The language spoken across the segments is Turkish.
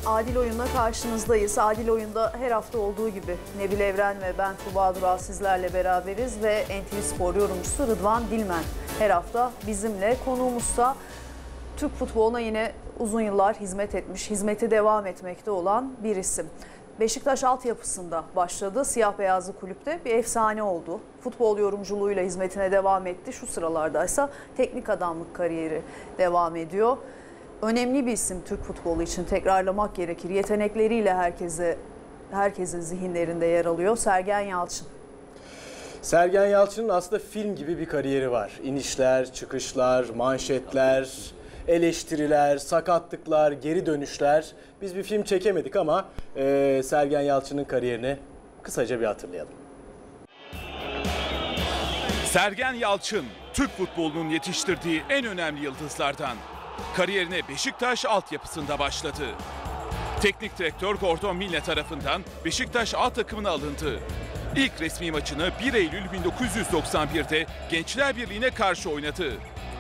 Adil Oyun'la karşınızdayız. Adil Oyun'da her hafta olduğu gibi Nebil Evren ve ben Tuba Dural sizlerle beraberiz ve NTV Spor yorumcusu Rıdvan Dilmen her hafta bizimle. Konuğumuzsa Türk futboluna yine uzun yıllar hizmet etmiş, hizmeti devam etmekte olan bir isim. Beşiktaş altyapısında başladı. Siyah beyazlı kulüpte bir efsane oldu. Futbol yorumculuğuyla hizmetine devam etti. Şu sıralardaysa teknik adamlık kariyeri devam ediyor. Önemli bir isim Türk futbolu için, tekrarlamak gerekir. Yetenekleriyle herkesin zihinlerinde yer alıyor. Sergen Yalçın. Sergen Yalçın'ın aslında film gibi bir kariyeri var. İnişler, çıkışlar, manşetler, eleştiriler, sakatlıklar, geri dönüşler. Biz bir film çekemedik ama Sergen Yalçın'ın kariyerini kısaca bir hatırlayalım. Sergen Yalçın, Türk futbolunun yetiştirdiği en önemli yıldızlardan. Kariyerine Beşiktaş altyapısında başladı. Teknik direktör Gordon Milne tarafından Beşiktaş A takımına alındı. İlk resmi maçını 1 Eylül 1991'de Gençler Birliği'ne karşı oynadı.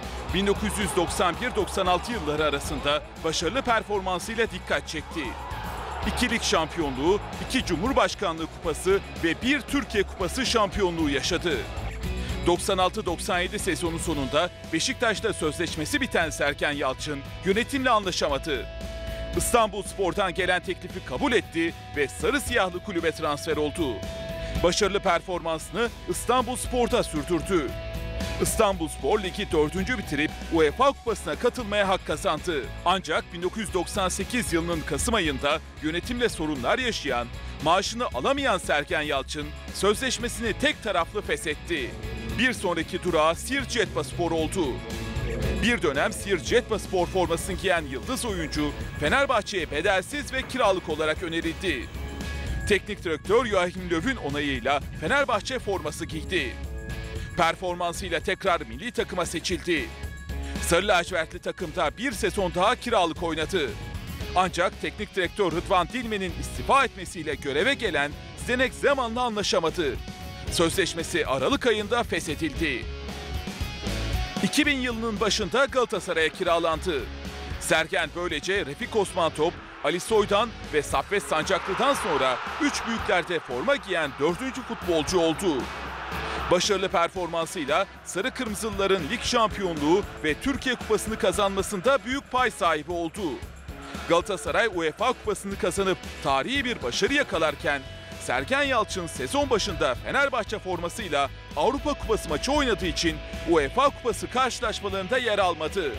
1991-96 yılları arasında başarılı performansıyla dikkat çekti. 2 lig şampiyonluğu, 2 Cumhurbaşkanlığı kupası ve 1 Türkiye kupası şampiyonluğu yaşadı. 96-97 sezonu sonunda Beşiktaş'ta sözleşmesi biten Sergen Yalçın yönetimle anlaşamadı. İstanbulspor'dan gelen teklifi kabul etti ve sarı siyahlı kulübe transfer oldu. Başarılı performansını İstanbulspor'da sürdürdü. İstanbulspor Ligi 4. bitirip UEFA Kupası'na katılmaya hak kazandı. Ancak 1998 yılının Kasım ayında yönetimle sorunlar yaşayan, maaşını alamayan Sergen Yalçın sözleşmesini tek taraflı feshetti. Bir sonraki durağı Siirt Cetvaspor oldu. Bir dönem Siirt Cetvaspor formasını giyen yıldız oyuncu Fenerbahçe'ye bedelsiz ve kiralık olarak önerildi. Teknik direktör Joachim Löw'ün onayıyla Fenerbahçe forması giydi. Performansıyla tekrar milli takıma seçildi. Sarı lacivertli takımda bir sezon daha kiralık oynadı. Ancak teknik direktör Rıdvan Dilmen'in istifa etmesiyle göreve gelen Zdeněk Zeman'la anlaşamadı. Sözleşmesi Aralık ayında feshedildi. 2000 yılının başında Galatasaray'a kiralandı. Sergen böylece Refik Osmantop, Ali Soydan ve Saffet Sancaklı'dan sonra 3 büyüklerde forma giyen 4. futbolcu oldu. Başarılı performansıyla Sarı Kırmızılıların lig şampiyonluğu ve Türkiye Kupası'nı kazanmasında büyük pay sahibi oldu. Galatasaray UEFA Kupası'nı kazanıp tarihi bir başarı yakalarken Sergen Yalçın sezon başında Fenerbahçe formasıyla Avrupa Kupası maçı oynadığı için UEFA Kupası karşılaşmalarında yer almadı.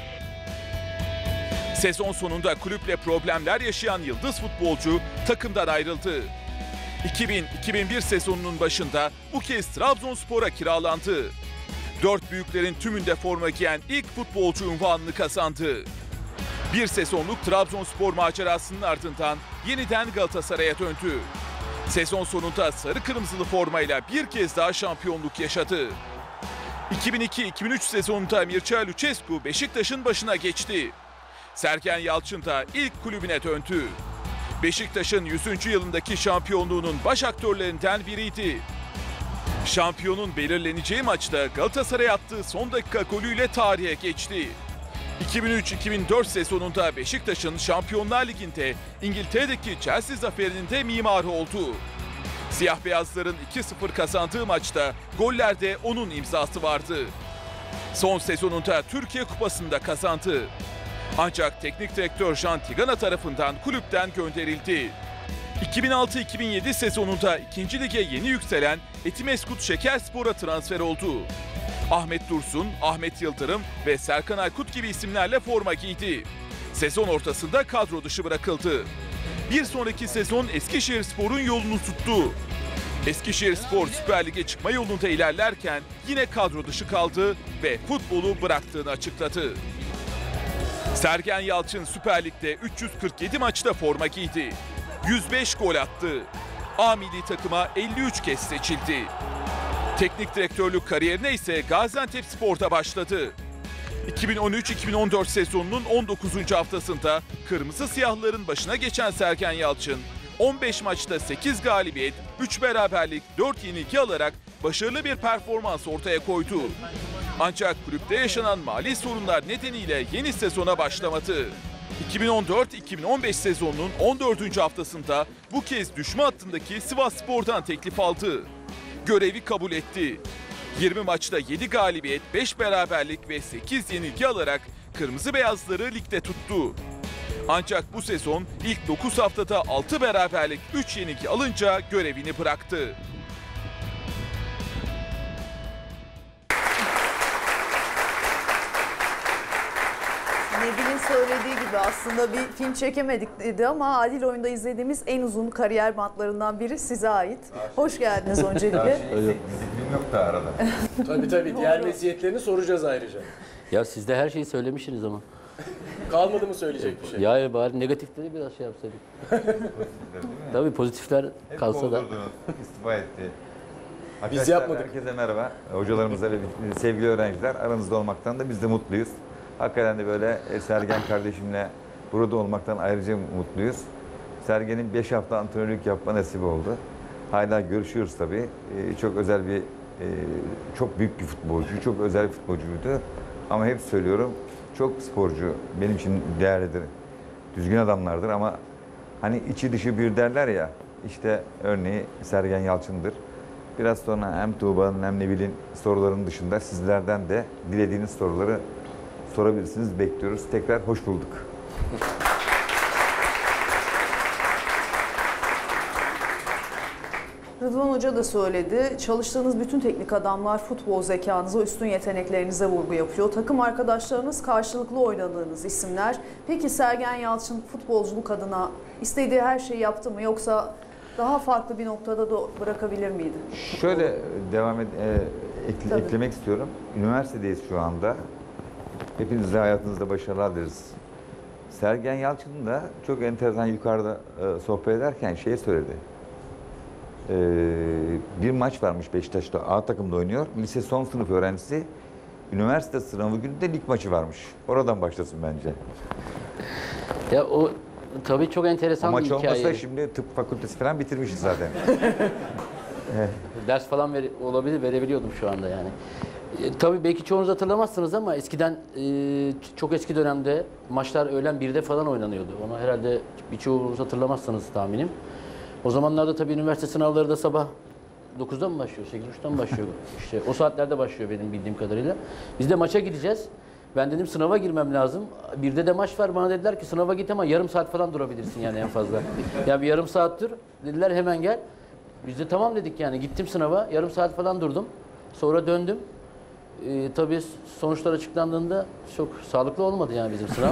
Sezon sonunda problemler yaşayan yıldız futbolcu takımdan ayrıldı. 2000-2001 sezonunun başında bu kez Trabzonspor'a kiralandı. 4 büyüklerin tümünde forma giyen ilk futbolcu unvanını kazandı. Bir sezonluk Trabzonspor macerasının ardından yeniden Galatasaray'a döndü. Sezon sonunda sarı kırmızılı formayla bir kez daha şampiyonluk yaşadı. 2002-2003 sezonunda Mircea Lucescu Beşiktaş'ın başına geçti. Sergen Yalçın da ilk kulübüne döndü. Beşiktaş'ın 100. yılındaki şampiyonluğunun baş aktörlerinden biriydi. Şampiyonun belirleneceği maçta Galatasaray'a attığı son dakika golüyle tarihe geçti. 2003-2004 sezonunda Beşiktaş'ın Şampiyonlar Ligi'nde İngiltere'deki Chelsea zaferinin de mimarı oldu. Siyah beyazların 2-0 kazandığı maçta gollerde onun imzası vardı. Son sezonunda Türkiye Kupası'nda kazandı. Ancak teknik direktör Jean Tigana tarafından kulüpten gönderildi. 2006-2007 sezonunda 2. lige yeni yükselen Etimeskut Şekerspor'a transfer oldu. Ahmet Dursun, Ahmet Yıldırım ve Serkan Aykut gibi isimlerle forma giydi. Sezon ortasında kadro dışı bırakıldı. Bir sonraki sezon Eskişehirspor'un yolunu tuttu. Eskişehirspor Süper Lig'e çıkma yolunda ilerlerken yine kadro dışı kaldı ve futbolu bıraktığını açıkladı. Sergen Yalçın Süper Lig'de 347 maçta forma giydi. 105 gol attı. A milli takıma 53 kez seçildi. Teknik direktörlük kariyerine ise Gaziantepspor'da başladı. 2013-2014 sezonunun 19. haftasında Kırmızı Siyahlıların başına geçen Sergen Yalçın, 15 maçta 8 galibiyet, 3 beraberlik, 4 yenilgi alarak başarılı bir performans ortaya koydu. Ancak kulüpte yaşanan mali sorunlar nedeniyle yeni sezona başlamadı. 2014-2015 sezonunun 14. haftasında bu kez düşme hattındaki Sivasspor'dan teklif aldı. Görevi kabul etti. 20 maçta 7 galibiyet, 5 beraberlik ve 8 yenilgi alarak Kırmızı Beyazları ligde tuttu. Ancak bu sezon ilk 9 haftada 6 beraberlik, 3 yenilgi alınca görevini bıraktı. Nebil'in söylediği gibi aslında bir film çekemedik dedi ama Adil Oyun'da izlediğimiz en uzun kariyer bantlarından biri size ait. Hoş geldiniz öncelikle. Film yok da arada. Tabii diğer meziyetlerini soracağız ayrıca. Ya siz de her şeyi söylemişsiniz ama. Kalmadı mı söyleyecek bir şey? Ya bari negatifleri biraz şey yapsaydık. Tabii pozitifler kalsa da. İstifa etti. Biz Arkadaşlar, yapmadık. Herkese merhaba. Hocalarımıza ve sevgili öğrenciler, aranızda olmaktan da biz de mutluyuz. Hakikaten de böyle Sergen kardeşimle burada olmaktan ayrıca mutluyuz. Sergen'in 5 hafta antrenörlük yapma nasip oldu. Hala görüşüyoruz tabii. Çok özel bir, çok büyük bir futbolcu, çok özel bir futbolcuydu. Ama hep söylüyorum, çok sporcu benim için değerlidir. Düzgün adamlardır ama hani içi dışı bir derler ya, işte örneği Sergen Yalçın'dır. Biraz sonra hem Tuğba'nın hem Nebil'in sorularının dışında sizlerden de dilediğiniz soruları sorabilirsiniz. Bekliyoruz. Tekrar hoş bulduk. Rıdvan Hoca da söyledi. Çalıştığınız bütün teknik adamlar futbol zekanıza, üstün yeteneklerinize vurgu yapıyor. Takım arkadaşlarınız karşılıklı oynadığınız isimler. Peki Sergen Yalçın futbolculuk adına istediği her şeyi yaptı mı yoksa daha farklı bir noktada da bırakabilir miydi? Şöyle devam Tabii. eklemek istiyorum. Üniversitedeyiz şu anda. Hepinize hayatınızda başarılar dileriz. Sergen Yalçın da çok enteresan yukarıda sohbet ederken şey söyledi. Bir maç varmış Beşiktaş'ta, A takımda oynuyor. Lise son sınıf öğrencisi. Üniversite sınavı günü de lig maçı varmış. Oradan başlasın bence. Ya o tabii çok enteresan O bir maç olmasa hikaye. şimdi tıp fakültesi falan bitirmişiz zaten. Ders falan verebiliyordum şu anda yani. Tabii belki çoğunuz hatırlamazsınız ama eskiden çok eski dönemde maçlar öğlen 1'de falan oynanıyordu. Onu herhalde birçoğunuz hatırlamazsınız tahminim. O zamanlarda tabii üniversite sınavları da sabah 9'da mı başlıyor, 8.30'da mı başlıyor? İşte o saatlerde başlıyor benim bildiğim kadarıyla. Biz de maça gideceğiz. Ben dedim sınava girmem lazım. 1'de de maç var. Bana dediler ki sınava git ama yarım saat falan durabilirsin yani en fazla. Ya bir yarım saat dur. Dediler hemen gel. Biz de tamam dedik yani. Gittim sınava. Yarım saat falan durdum. Sonra döndüm. Tabii sonuçlar açıklandığında çok sağlıklı olmadı yani bizim sınav.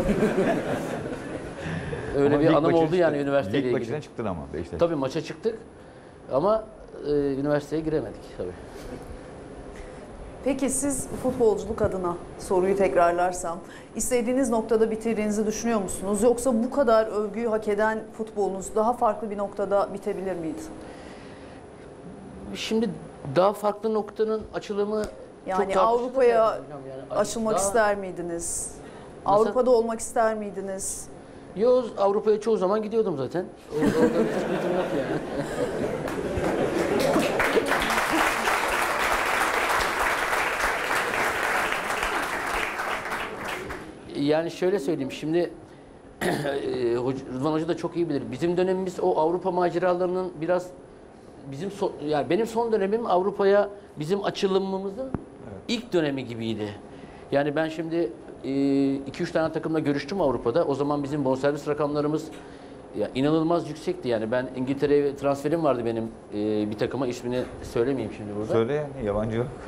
Öyle Ama bir lig anım maçı oldu yani üniversiteyle lig ilgili. maçına çıktın ama Beşiktaş. Tabii maça çıktık ama üniversiteye giremedik tabii. Peki siz futbolculuk adına soruyu tekrarlarsam istediğiniz noktada bitirdiğinizi düşünüyor musunuz? Yoksa bu kadar övgüyü hak eden futbolunuz daha farklı bir noktada bitebilir miydi? Şimdi daha farklı noktanın açılımı Yani çok tartışılır Avrupa'ya yani hocam yani. açılmak Daha- ister miydiniz? Nasıl? Avrupa'da olmak ister miydiniz? Yo, Avrupa'ya çoğu zaman gidiyordum zaten. Orada bir sıkıntım yok yani. Yani şöyle söyleyeyim şimdi Rıdvan Hoca da çok iyi bilir. Bizim dönemimiz o Avrupa maceralarının biraz yani benim son dönemim Avrupa'ya bizim açılımımızın ilk dönemi gibiydi. Yani ben şimdi 2-3 tane takımla görüştüm Avrupa'da. O zaman bizim bonservis rakamlarımız ya inanılmaz yüksekti yani. Ben İngiltere'ye transferim vardı benim bir takıma, ismini söylemeyeyim şimdi burada. Söyle yani yabancı yok.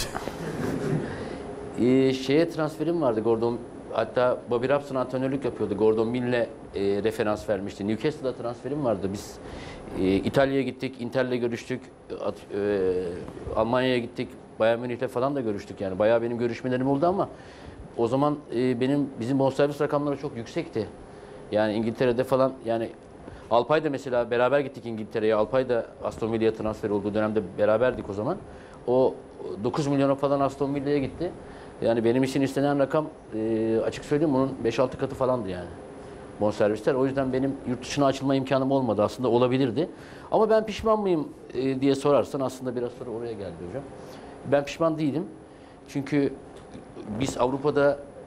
Şeye transferim vardı Gordon, hatta Bobby Robson antrenörlük yapıyordu. Gordon Mill'le referans vermişti. Newcastle'da transferim vardı. Biz İtalya'ya gittik, Inter'le görüştük, Almanya'ya gittik, Bayern Münih'le falan da görüştük yani. Bayağı benim görüşmelerim oldu ama o zaman bizim bonservis rakamları çok yüksekti. Yani İngiltere'de falan yani Alpay da mesela beraber gittik İngiltere'ye. Alpay da Aston Villa'ya transfer olduğu dönemde beraberdik o zaman. O 9 milyona falan Aston Villa'ya gitti. Yani benim için istenen rakam açık söyleyeyim onun 5-6 katı falandı yani. Bonservisler. O yüzden benim yurt dışına açılma imkanım olmadı. Aslında olabilirdi. Ama ben pişman mıyım diye sorarsan aslında biraz sonra oraya geldi hocam. Ben pişman değilim. Çünkü biz Avrupa'da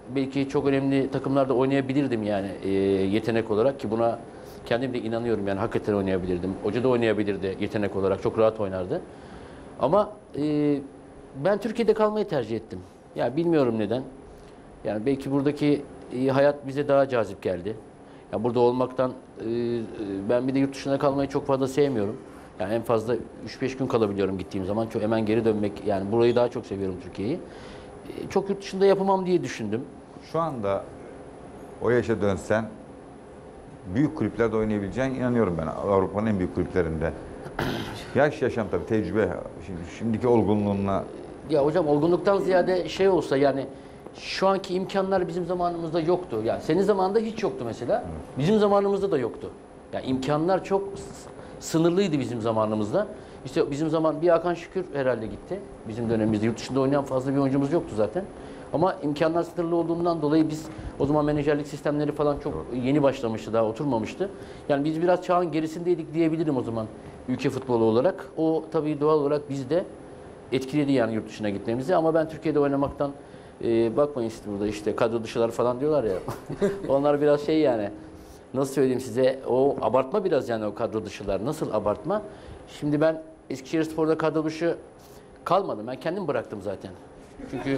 belki çok önemli takımlarda oynayabilirdim yani yetenek olarak ki buna kendim de inanıyorum yani hakikaten oynayabilirdim. Hoca da oynayabilirdi yetenek olarak çok rahat oynardı. Ama ben Türkiye'de kalmayı tercih ettim. Ya bilmiyorum neden. Yani belki buradaki hayat bize daha cazip geldi. Ya burada olmaktan ben bir de yurt dışına kalmayı çok fazla sevmiyorum. Yani en fazla 3-5 gün kalabiliyorum gittiğim zaman. Çok hemen geri dönmek yani burayı daha çok seviyorum Türkiye'yi. Çok yurt dışında yapamam diye düşündüm. Şu anda o yaşa dönsen büyük kulüplerde oynayabileceğine inanıyorum ben. Avrupa'nın en büyük kulüplerinde. Yaşam tabii tecrübe. Şimdiki olgunluğunla. Ya hocam olgunluktan ziyade şey olsa yani şu anki imkanlar bizim zamanımızda yoktu. Yani senin zamanında hiç yoktu mesela. Bizim zamanımızda da yoktu. Yani imkanlar çok sınırlıydı bizim zamanımızda. İşte bizim zaman bir Hakan Şükür herhalde gitti. Bizim dönemimizde yurt dışında oynayan fazla bir oyuncumuz yoktu zaten. Ama imkanlar sınırlı olduğundan dolayı biz o zaman menajerlik sistemleri falan çok yeni başlamıştı, daha oturmamıştı. Yani biz biraz çağın gerisindeydik diyebilirim o zaman ülke futbolu olarak. O tabii doğal olarak bizde etkiledi yani yurt dışına gitmemizi ama ben Türkiye'de oynamaktan bakmayın işte burada işte kadro dışılar falan diyorlar ya. Onlar biraz şey yani nasıl söyleyeyim size o abartma biraz yani o kadro dışılar. Nasıl abartma? Şimdi ben Eskişehirspor'da kadro dışı kalmadım. Ben kendim bıraktım zaten. Çünkü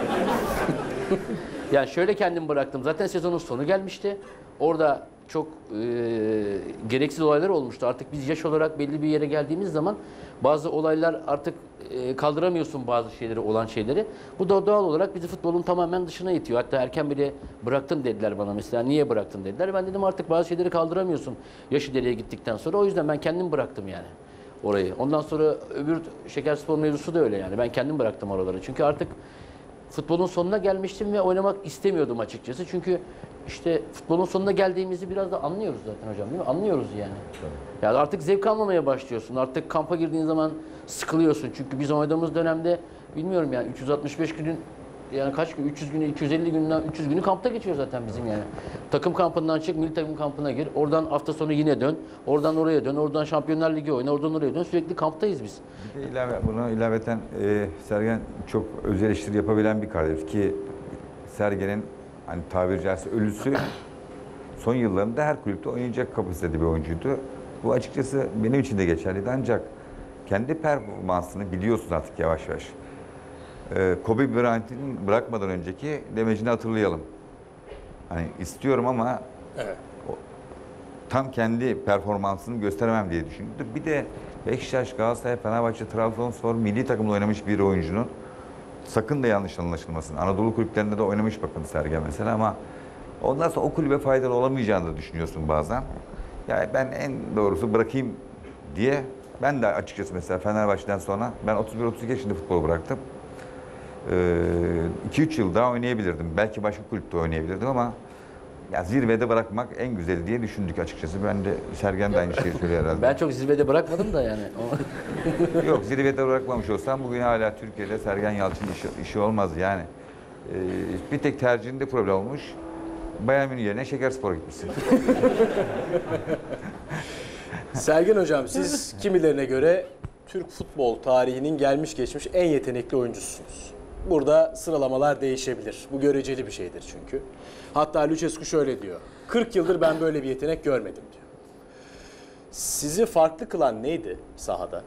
yani şöyle kendim bıraktım. Zaten sezonun sonu gelmişti. Orada çok gereksiz olaylar olmuştu. Artık biz yaş olarak belli bir yere geldiğimiz zaman bazı olaylar artık kaldıramıyorsun bazı şeyleri, olan şeyleri. Bu da doğal olarak bizi futbolun tamamen dışına itiyor. Hatta erken bile bıraktın dediler bana mesela. Niye bıraktın dediler. Ben dedim artık bazı şeyleri kaldıramıyorsun yaş ileriye gittikten sonra. O yüzden ben kendim bıraktım yani orayı. Ondan sonra öbür Şekerspor mevzusu da öyle yani. Ben kendim bıraktım oraları. Çünkü artık futbolun sonuna gelmiştim ve oynamak istemiyordum açıkçası. Çünkü işte futbolun sonuna geldiğimizi biraz da anlıyoruz zaten hocam değil mi? Anlıyoruz yani. Yani artık zevk almamaya başlıyorsun. Artık kampa girdiğin zaman sıkılıyorsun. Çünkü biz oynadığımız dönemde bilmiyorum yani 365 günün yani kaç gün 300 günü 250 günden 300 günü kampta geçiyor zaten bizim yani. Takım kampından çık, milli takım kampına gir. Oradan hafta sonu yine dön. Oradan oraya dön. Oradan Şampiyonlar Ligi oyna. Oradan oraya dön. Sürekli kamptayız biz. Bir de buna ilaveten Sergen çok öz eleştiri yapabilen bir kardeş ki Sergen'in hani tabiri caizse ölüsü son yıllarında her kulüpte oynayacak kapasitede bir oyuncuydu. Bu açıkçası benim için de geçerliydi ancak kendi performansını biliyorsun artık yavaş yavaş. Kobe Bryant'in bırakmadan önceki demecini hatırlayalım. Hani istiyorum ama Evet. tam kendi performansını gösteremem diye düşündü. Bir de Beşiktaş, Galatasaray, Fenerbahçe, Trabzonspor milli takımda oynamış bir oyuncunun sakın da yanlış anlaşılmasın. Anadolu kulüplerinde de oynamış bakın Sergen mesela ama ondan sonra o kulübe faydalı olamayacağını da düşünüyorsun bazen. Yani ben en doğrusu bırakayım diye ben de açıkçası mesela Fenerbahçe'den sonra ben 31-32 yaşında futbolu bıraktım. 2-3 yıl daha oynayabilirdim. Belki başka kulüpte oynayabilirdim ama ya zirvede bırakmak en güzeli diye düşündük açıkçası. Ben de Sergen de aynı şeyi söylüyor herhalde. Ben çok zirvede bırakmadım da yani. Yok zirvede bırakmamış olsam bugün hala Türkiye'de Sergen Yalçın işi olmaz yani. Bir tek tercihinde problem olmuş. Bayern Münih yerine Şekerspor'a gitmişsin. Sergen Hocam siz kimilerine göre Türk futbol tarihinin gelmiş geçmiş en yetenekli oyuncusunuz. Burada sıralamalar değişebilir. Bu göreceli bir şeydir çünkü. Hatta Lucescu şöyle diyor. 40 yıldır ben böyle bir yetenek görmedim diyor. Sizi farklı kılan neydi sahada?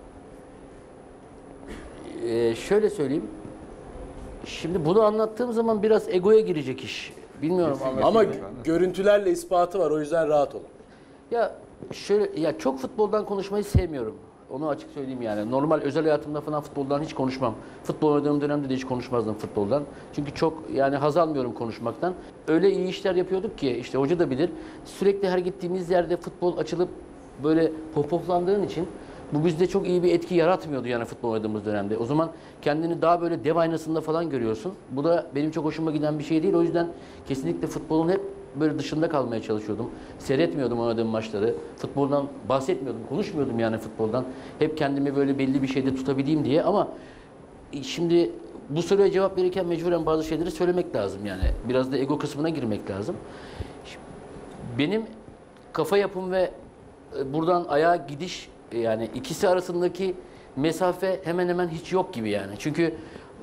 Şöyle söyleyeyim. Şimdi bunu anlattığım zaman biraz egoya girecek iş. Bilmiyorum Ama görüntülerle ispatı var o yüzden rahat olun. Ya şöyle ya çok futboldan konuşmayı sevmiyorum. Onu açık söyleyeyim yani. Normal özel hayatımda falan futboldan hiç konuşmam. Futbol oynadığım dönemde de hiç konuşmazdım futboldan. Çünkü çok yani haz almıyorum konuşmaktan. Öyle iyi işler yapıyorduk ki işte hoca da bilir. Sürekli her gittiğimiz yerde futbol açılıp böyle pohpohlandığın için bu bizde çok iyi bir etki yaratmıyordu yani futbol oynadığımız dönemde. O zaman kendini daha böyle dev aynasında falan görüyorsun. Bu da benim çok hoşuma giden bir şey değil. O yüzden kesinlikle futbolun hep böyle dışında kalmaya çalışıyordum. Seyretmiyordum oynadığım maçları. Futboldan bahsetmiyordum, konuşmuyordum yani futboldan. Hep kendimi böyle belli bir şeyde tutabileyim diye ama şimdi bu soruya cevap verirken mecburen bazı şeyleri söylemek lazım yani. Biraz da ego kısmına girmek lazım. Benim kafa yapım ve buradan ayağa gidiş yani ikisi arasındaki mesafe hemen hemen hiç yok gibi yani. Çünkü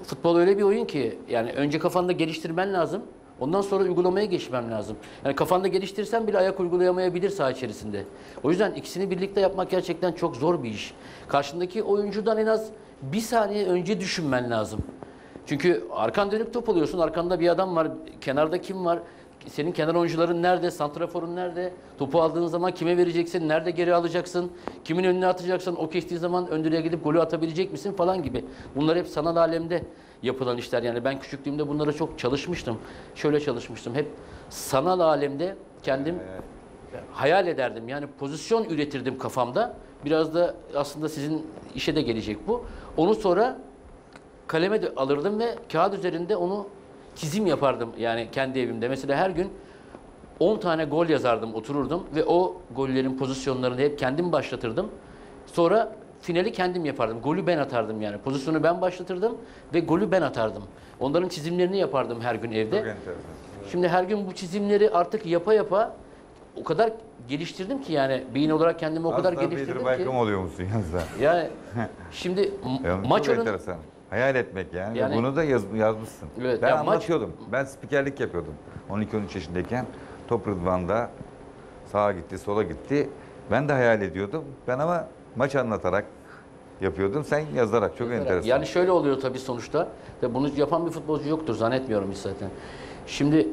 futbol öyle bir oyun ki yani önce kafanda geliştirmen lazım. Ondan sonra uygulamaya geçmem lazım. Yani kafanda geliştirsen bile ayak uygulayamayabilir saha içerisinde. O yüzden ikisini birlikte yapmak gerçekten çok zor bir iş. Karşındaki oyuncudan en az bir saniye önce düşünmen lazım. Çünkü arkan dönük top alıyorsun. Arkanda bir adam var. Kenarda kim var? Senin kenar oyuncuların nerede? Santraforun nerede? Topu aldığın zaman kime vereceksin? Nerede geri alacaksın? Kimin önüne atacaksın? O kestiği zaman ön direğe gidip golü atabilecek misin falan gibi. Bunlar hep sanal alemde yapılan işler. Yani ben küçüklüğümde bunlara çok çalışmıştım. Şöyle çalışmıştım. Hep sanal alemde kendim hayal ederdim. Yani pozisyon üretirdim kafamda. Biraz da aslında sizin işe de gelecek bu. Onu sonra kaleme de alırdım ve kağıt üzerinde onu çizim yapardım yani kendi evimde. Mesela her gün 10 tane gol yazardım, otururdum ve o gollerin pozisyonlarını hep kendim başlatırdım. Sonra finali kendim yapardım. Golü ben atardım yani. Pozisyonu ben başlatırdım ve golü ben atardım. Onların çizimlerini yapardım her gün evde. Çok enteresan. Şimdi her gün bu çizimleri artık yapa yapa o kadar geliştirdim ki yani beyin olarak kendimi o kadar geliştirdim Peter ki. Baykom oluyor musun yalnız da? Yani şimdi Yani maç çok önün enteresan. Hayal etmek yani. Yani- Bunu da yazmışsın. Evet, Ben ya maç- anlatıyordum. Ben spikerlik yapıyordum. 12-13 yaşındayken Top Rıdvan'da sağa gitti, sola gitti. Ben de hayal ediyordum. Ben ama maç anlatarak yapıyordum. Sen yazarak. Çok enteresan. Yani şöyle oluyor tabii sonuçta. Ve bunu yapan bir futbolcu yoktur zannetmiyorum hiç zaten. Şimdi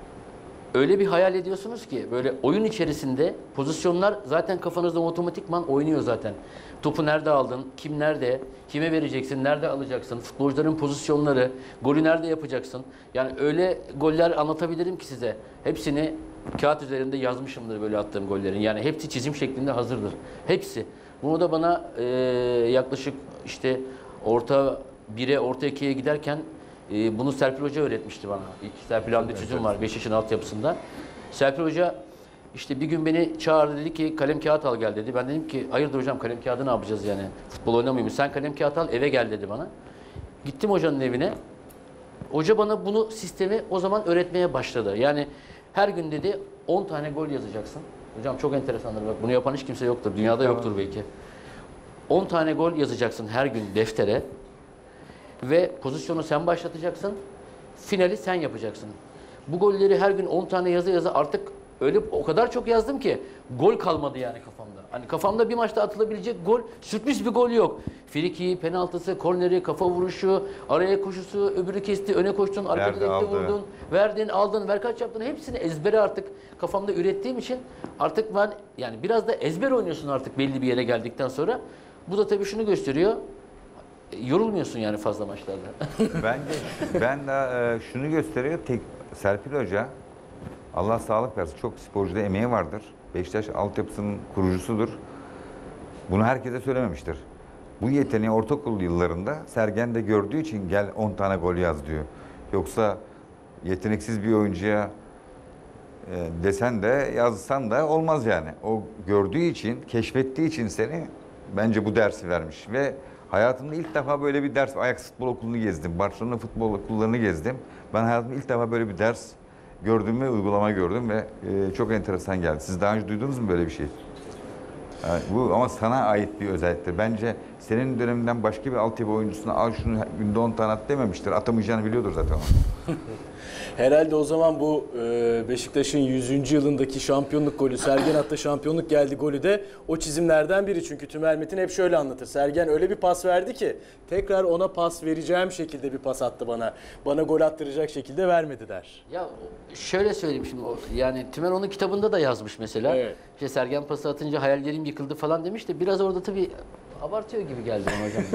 öyle bir hayal ediyorsunuz ki böyle oyun içerisinde pozisyonlar zaten kafanızda otomatikman oynuyor zaten. Topu nerede aldın, kim nerede, kime vereceksin, nerede alacaksın, futbolcuların pozisyonları, golü nerede yapacaksın. Yani öyle goller anlatabilirim ki size. Hepsini kağıt üzerinde yazmışımdır böyle attığım gollerin. Yani hepsi çizim şeklinde hazırdır. Hepsi. Bunu da bana yaklaşık işte orta 1'e, orta 2'ye giderken bunu Serpil Hoca öğretmişti bana. Serpil Hamdi Tüzün var Beşiktaş'ın altyapısında. Serpil Hoca işte bir gün beni çağırdı, dedi ki kalem kağıt al gel dedi. Ben dedim ki hayırdır hocam, kalem kağıdı ne yapacağız yani? Futbol oynamayayım. Sen kalem kağıt al eve gel dedi bana. Gittim hocanın evine. Hoca bana bunu sistemi o zaman öğretmeye başladı. Yani her gün dedi 10 tane gol yazacaksın. Hocam çok enteresandır bak, bunu yapan hiç kimse yoktur. Dünyada yoktur belki. 10 tane gol yazacaksın her gün deftere. Ve pozisyonu sen başlatacaksın. Finali sen yapacaksın. Bu golleri her gün 10 tane yaza yaza artık öyle o kadar çok yazdım ki gol kalmadı yani kafamda. Hani kafamda bir maçta atılabilecek gol, sürpriz bir gol yok. Friki, penaltısı, korneri, kafa vuruşu, araya koşusu, öbürü kesti, öne koştun, arka Verdi, direkte aldı. vurdun, verdin, aldın, ver kaç yaptın, hepsini ezbere artık kafamda ürettiğim için artık ben yani biraz da ezber oynuyorsun artık belli bir yere geldikten sonra. Bu da tabii şunu gösteriyor. Yorulmuyorsun yani fazla maçlarda. Ben de şunu gösteriyor. Serpil Hoca, Allah sağlık versin, çok sporcuda emeği vardır. Beşiktaş altyapısının kurucusudur. Bunu herkese söylememiştir. Bu yeteneği ortaokul yıllarında Sergen de gördüğü için gel 10 tane gol yaz diyor. Yoksa yeteneksiz bir oyuncuya desen de yazsan da olmaz yani. O gördüğü için, keşfettiği için seni bence bu dersi vermiş ve hayatımda ilk defa böyle bir ders, Ajax Futbol Okulu'nu gezdim, Barcelona Futbol Okullarını gezdim. Ben hayatımda ilk defa böyle bir ders gördüm ve uygulama gördüm ve çok enteresan geldi. Siz daha önce duydunuz mu böyle bir şey? Yani bu ama sana ait bir özelliktir. Bence senin döneminden başka bir altyapı oyuncusuna al şunu günde 10 tane at dememiştir. Atamayacağını biliyordur zaten o. Herhalde o zaman bu Beşiktaş'ın 100. yılındaki şampiyonluk golü, Sergen attı şampiyonluk geldi golü de o çizimlerden biri. Çünkü Tümer Metin hep şöyle anlatır. Sergen öyle bir pas verdi ki tekrar ona pas vereceğim şekilde bir pas attı bana. Bana gol attıracak şekilde vermedi der. Ya şöyle söyleyeyim şimdi, yani Tümer onun kitabında da yazmış mesela. Evet. İşte Sergen pası atınca hayallerim yıkıldı falan demiş de biraz orada tabii abartıyor gibi geldi bana hocam.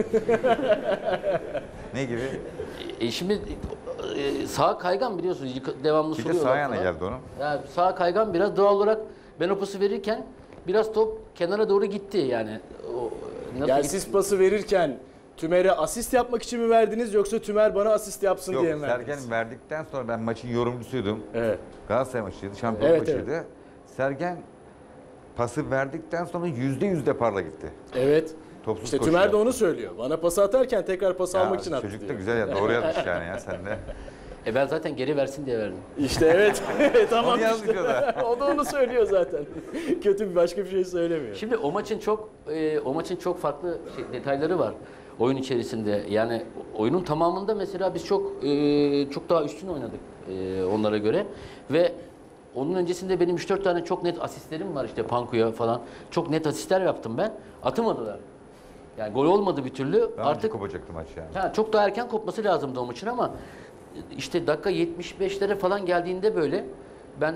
Ne gibi? Şimdi sağ kaygan biliyorsunuz, devamlı Bir de suluyorlar sağ yana falan. geldi onun. Yani sağ kaygan biraz, doğal olarak ben o pası verirken biraz top kenara doğru gitti yani. O, nasıl Yani gitti? siz pası verirken Tümer'e asist yapmak için mi verdiniz yoksa Tümer bana asist yapsın Yok, diye mi verdiniz? Sergen verdikten sonra ben maçın yorumcusuydum. Evet. Galatasaray maçıydı, şampiyon Evet, maçıydı. Sergen pası verdikten sonra %100 deparla gitti. Evet. Topsuz İşte koşu Tümer de yaptı. onu söylüyor. Bana pası atarken tekrar pası Ya, almak için attı çocuk da diyor. güzel ya, doğru yazmış yani ya sen de. Ben zaten geri versin diye verdim. İşte evet. Tamam Onu yazmış işte. o da. O da onu söylüyor zaten. Kötü bir başka bir şey söylemiyor. Şimdi o maçın çok farklı detayları var. oyun içerisinde. Yani oyunun tamamında mesela biz çok daha üstün oynadık onlara göre ve onun öncesinde benim 3-4 tane çok net asistlerim var işte Panku'ya falan. Çok net asistler yaptım ben. Atamadılar. Yani gol olmadı bir türlü. Ben Artık kopacaktı maç yani. çok daha erken kopması lazımdı o maçın ama işte dakika 75'lere falan geldiğinde böyle ben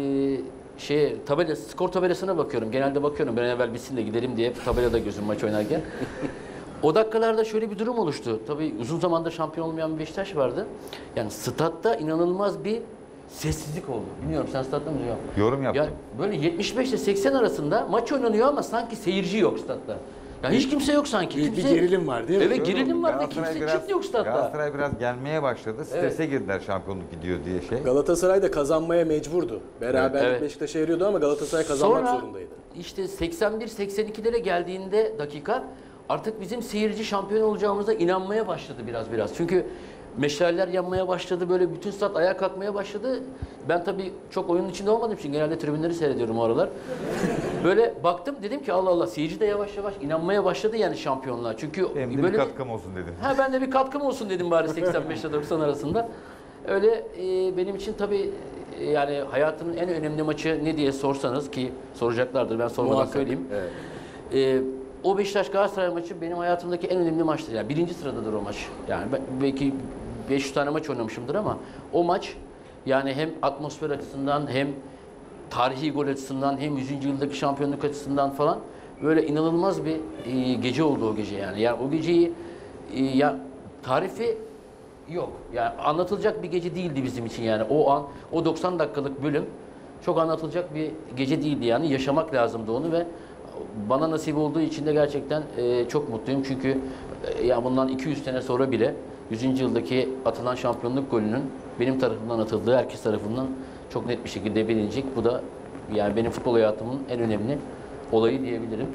skor tabelasına bakıyorum. Genelde bakıyorum. Ben evvel bitsin de gidelim diye tabelada gözüm maç oynarken. O dakikalarda şöyle bir durum oluştu. Tabii uzun zamandır şampiyon olmayan bir Beşiktaş vardı. Yani statta inanılmaz bir sessizlik oldu. Bilmiyorum sen statta mı diyor? Yorum yaptım. Yani böyle 75 ile 80 arasında maç oynanıyor ama sanki seyirci yok statta. Ya hiç kimse yok sanki. Bir gerilim var değil mi? Evet gerilim var ve Galatasaray kimse yok statta. Galatasaray biraz gelmeye başladı. Strese girdiler şampiyonluk gidiyor diye şey. Galatasaray da kazanmaya mecburdu. Beraberlik Evet. Beşiktaş'a yarıyordu ama Galatasaray kazanmak Sonra zorundaydı. işte 81-82'lere geldiğinde dakika artık bizim seyirci şampiyon olacağımıza inanmaya başladı biraz. Çünkü meşaleler yanmaya başladı, böyle bütün stat ayağa kalkmaya başladı. Ben tabii çok oyunun içinde olmadığım için genelde tribünleri seyrediyorum o aralar. Böyle baktım dedim ki Allah Allah seyirci de yavaş yavaş inanmaya başladı yani şampiyonluğa. Çünkü Hem de böyle bir katkım olsun dedim. ben de bir katkım olsun dedim bari 85 ile 90 arasında. Öyle benim için tabii yani hayatımın en önemli maçı ne diye sorsanız ki soracaklardır ben sormadan Muhakkak. söyleyeyim. Evet. O Beşiktaş Galatasaray maçı benim hayatımdaki en önemli maçtır. Yani birinci sıradadır o maç. Yani belki 500 tane maç oynamışımdır ama o maç yani hem atmosfer açısından hem tarihi gol açısından hem 100. yıldaki şampiyonluk açısından falan böyle inanılmaz bir gece oldu o gece yani. Yani o geceyi ya tarifi yok. Yani anlatılacak bir gece değildi bizim için yani. O an o 90 dakikalık bölüm çok anlatılacak bir gece değildi yani. Yaşamak lazımdı onu ve bana nasip olduğu için de gerçekten çok mutluyum. Çünkü ya bundan 200 sene sonra bile 100. yıldaki atılan şampiyonluk golünün benim tarafımdan atıldığı, herkes tarafından çok net bir şekilde bilinecek. Bu da yani benim futbol hayatımın en önemli olayı diyebilirim.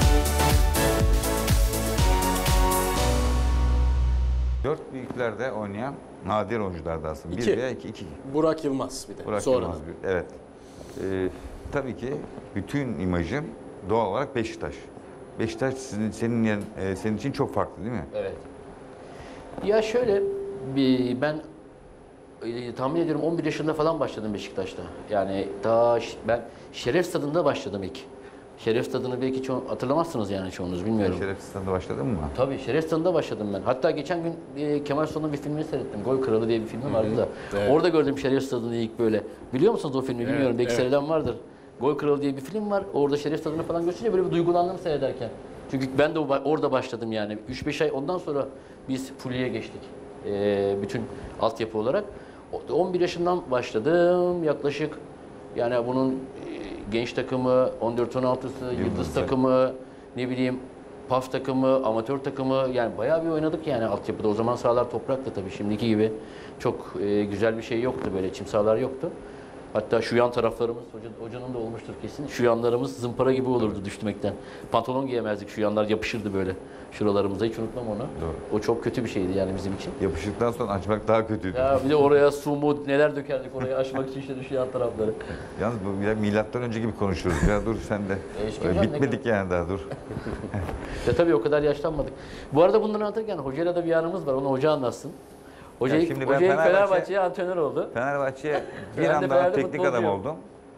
Dört büyüklerde oynayan nadir oyunculardı aslında. İki. Bir veya iki. Burak Yılmaz bir de. Burak Sonra. Yılmaz bir. Evet. Tabii ki bütün imajım doğal olarak Beşiktaş. Beşiktaş senin için çok farklı değil mi? Evet. Ya şöyle ben tahmin ediyorum 11 yaşında falan başladım Beşiktaş'ta. Yani ben Şeref Stadı'nda başladım ilk. Şeref Stadı'nı belki hatırlamazsınız yani çoğunuz bilmiyorum. Şeref Stadı'nda başladın mı? Tabii Şeref Stadı'nda başladım ben. Hatta geçen gün Kemal Sunal'ın bir filmini seyrettim. Gol Kralı diye bir filmi vardı da. Evet. Orada gördüm Şeref Stadı'nı ilk böyle. Biliyor musunuz o filmi bilmiyorum. Belki evet. seyreden vardır. Gol Kralı diye bir film var. Orada Şeref Stadı'nı falan gösterince böyle bir duygulandım seyrederken. Çünkü ben de orada başladım yani. 3-5 ay ondan sonra biz Fulya'ya geçtik. Bütün altyapı olarak. 11 yaşından başladım. Yaklaşık yani bunun genç takımı, 14-16'sı, Yıldız takımı, ne bileyim PAF takımı, amatör takımı yani bayağı bir oynadık yani altyapıda. O zaman sahalar topraktı tabii şimdiki gibi çok güzel bir şey yoktu böyle çim sahalar yoktu. Hatta şu yan taraflarımız, hocanın da olmuştur kesin, şu yanlarımız zımpara gibi olurdu düşmekten. Pantolon giyemezdik, şu yanlar yapışırdı böyle şuralarımıza, hiç unutmam onu. Doğru. O çok kötü bir şeydi yani bizim için. Yapıştıktan sonra açmak daha kötüydü. Ya bir de oraya su mu neler dökerdik oraya açmak için işte şu yan tarafları. Yalnız bu ya milattan önce gibi konuşuyoruz. Ya dur sen de. Eski Öyle hocam, ne bitmedik yani daha dur. Ya tabii o kadar yaşlanmadık. Bu arada bunları anlatırken hocayla da bir anımız var, onu hoca anlatsın. Hoca Ya ilk, şimdi ben hoca ilk Fenerbahçe- Fenerbahçe'ye antrenör oldu. Fenerbahçe'ye bir Ben de anda Fener'de teknik adam futbolcuyum. oldum.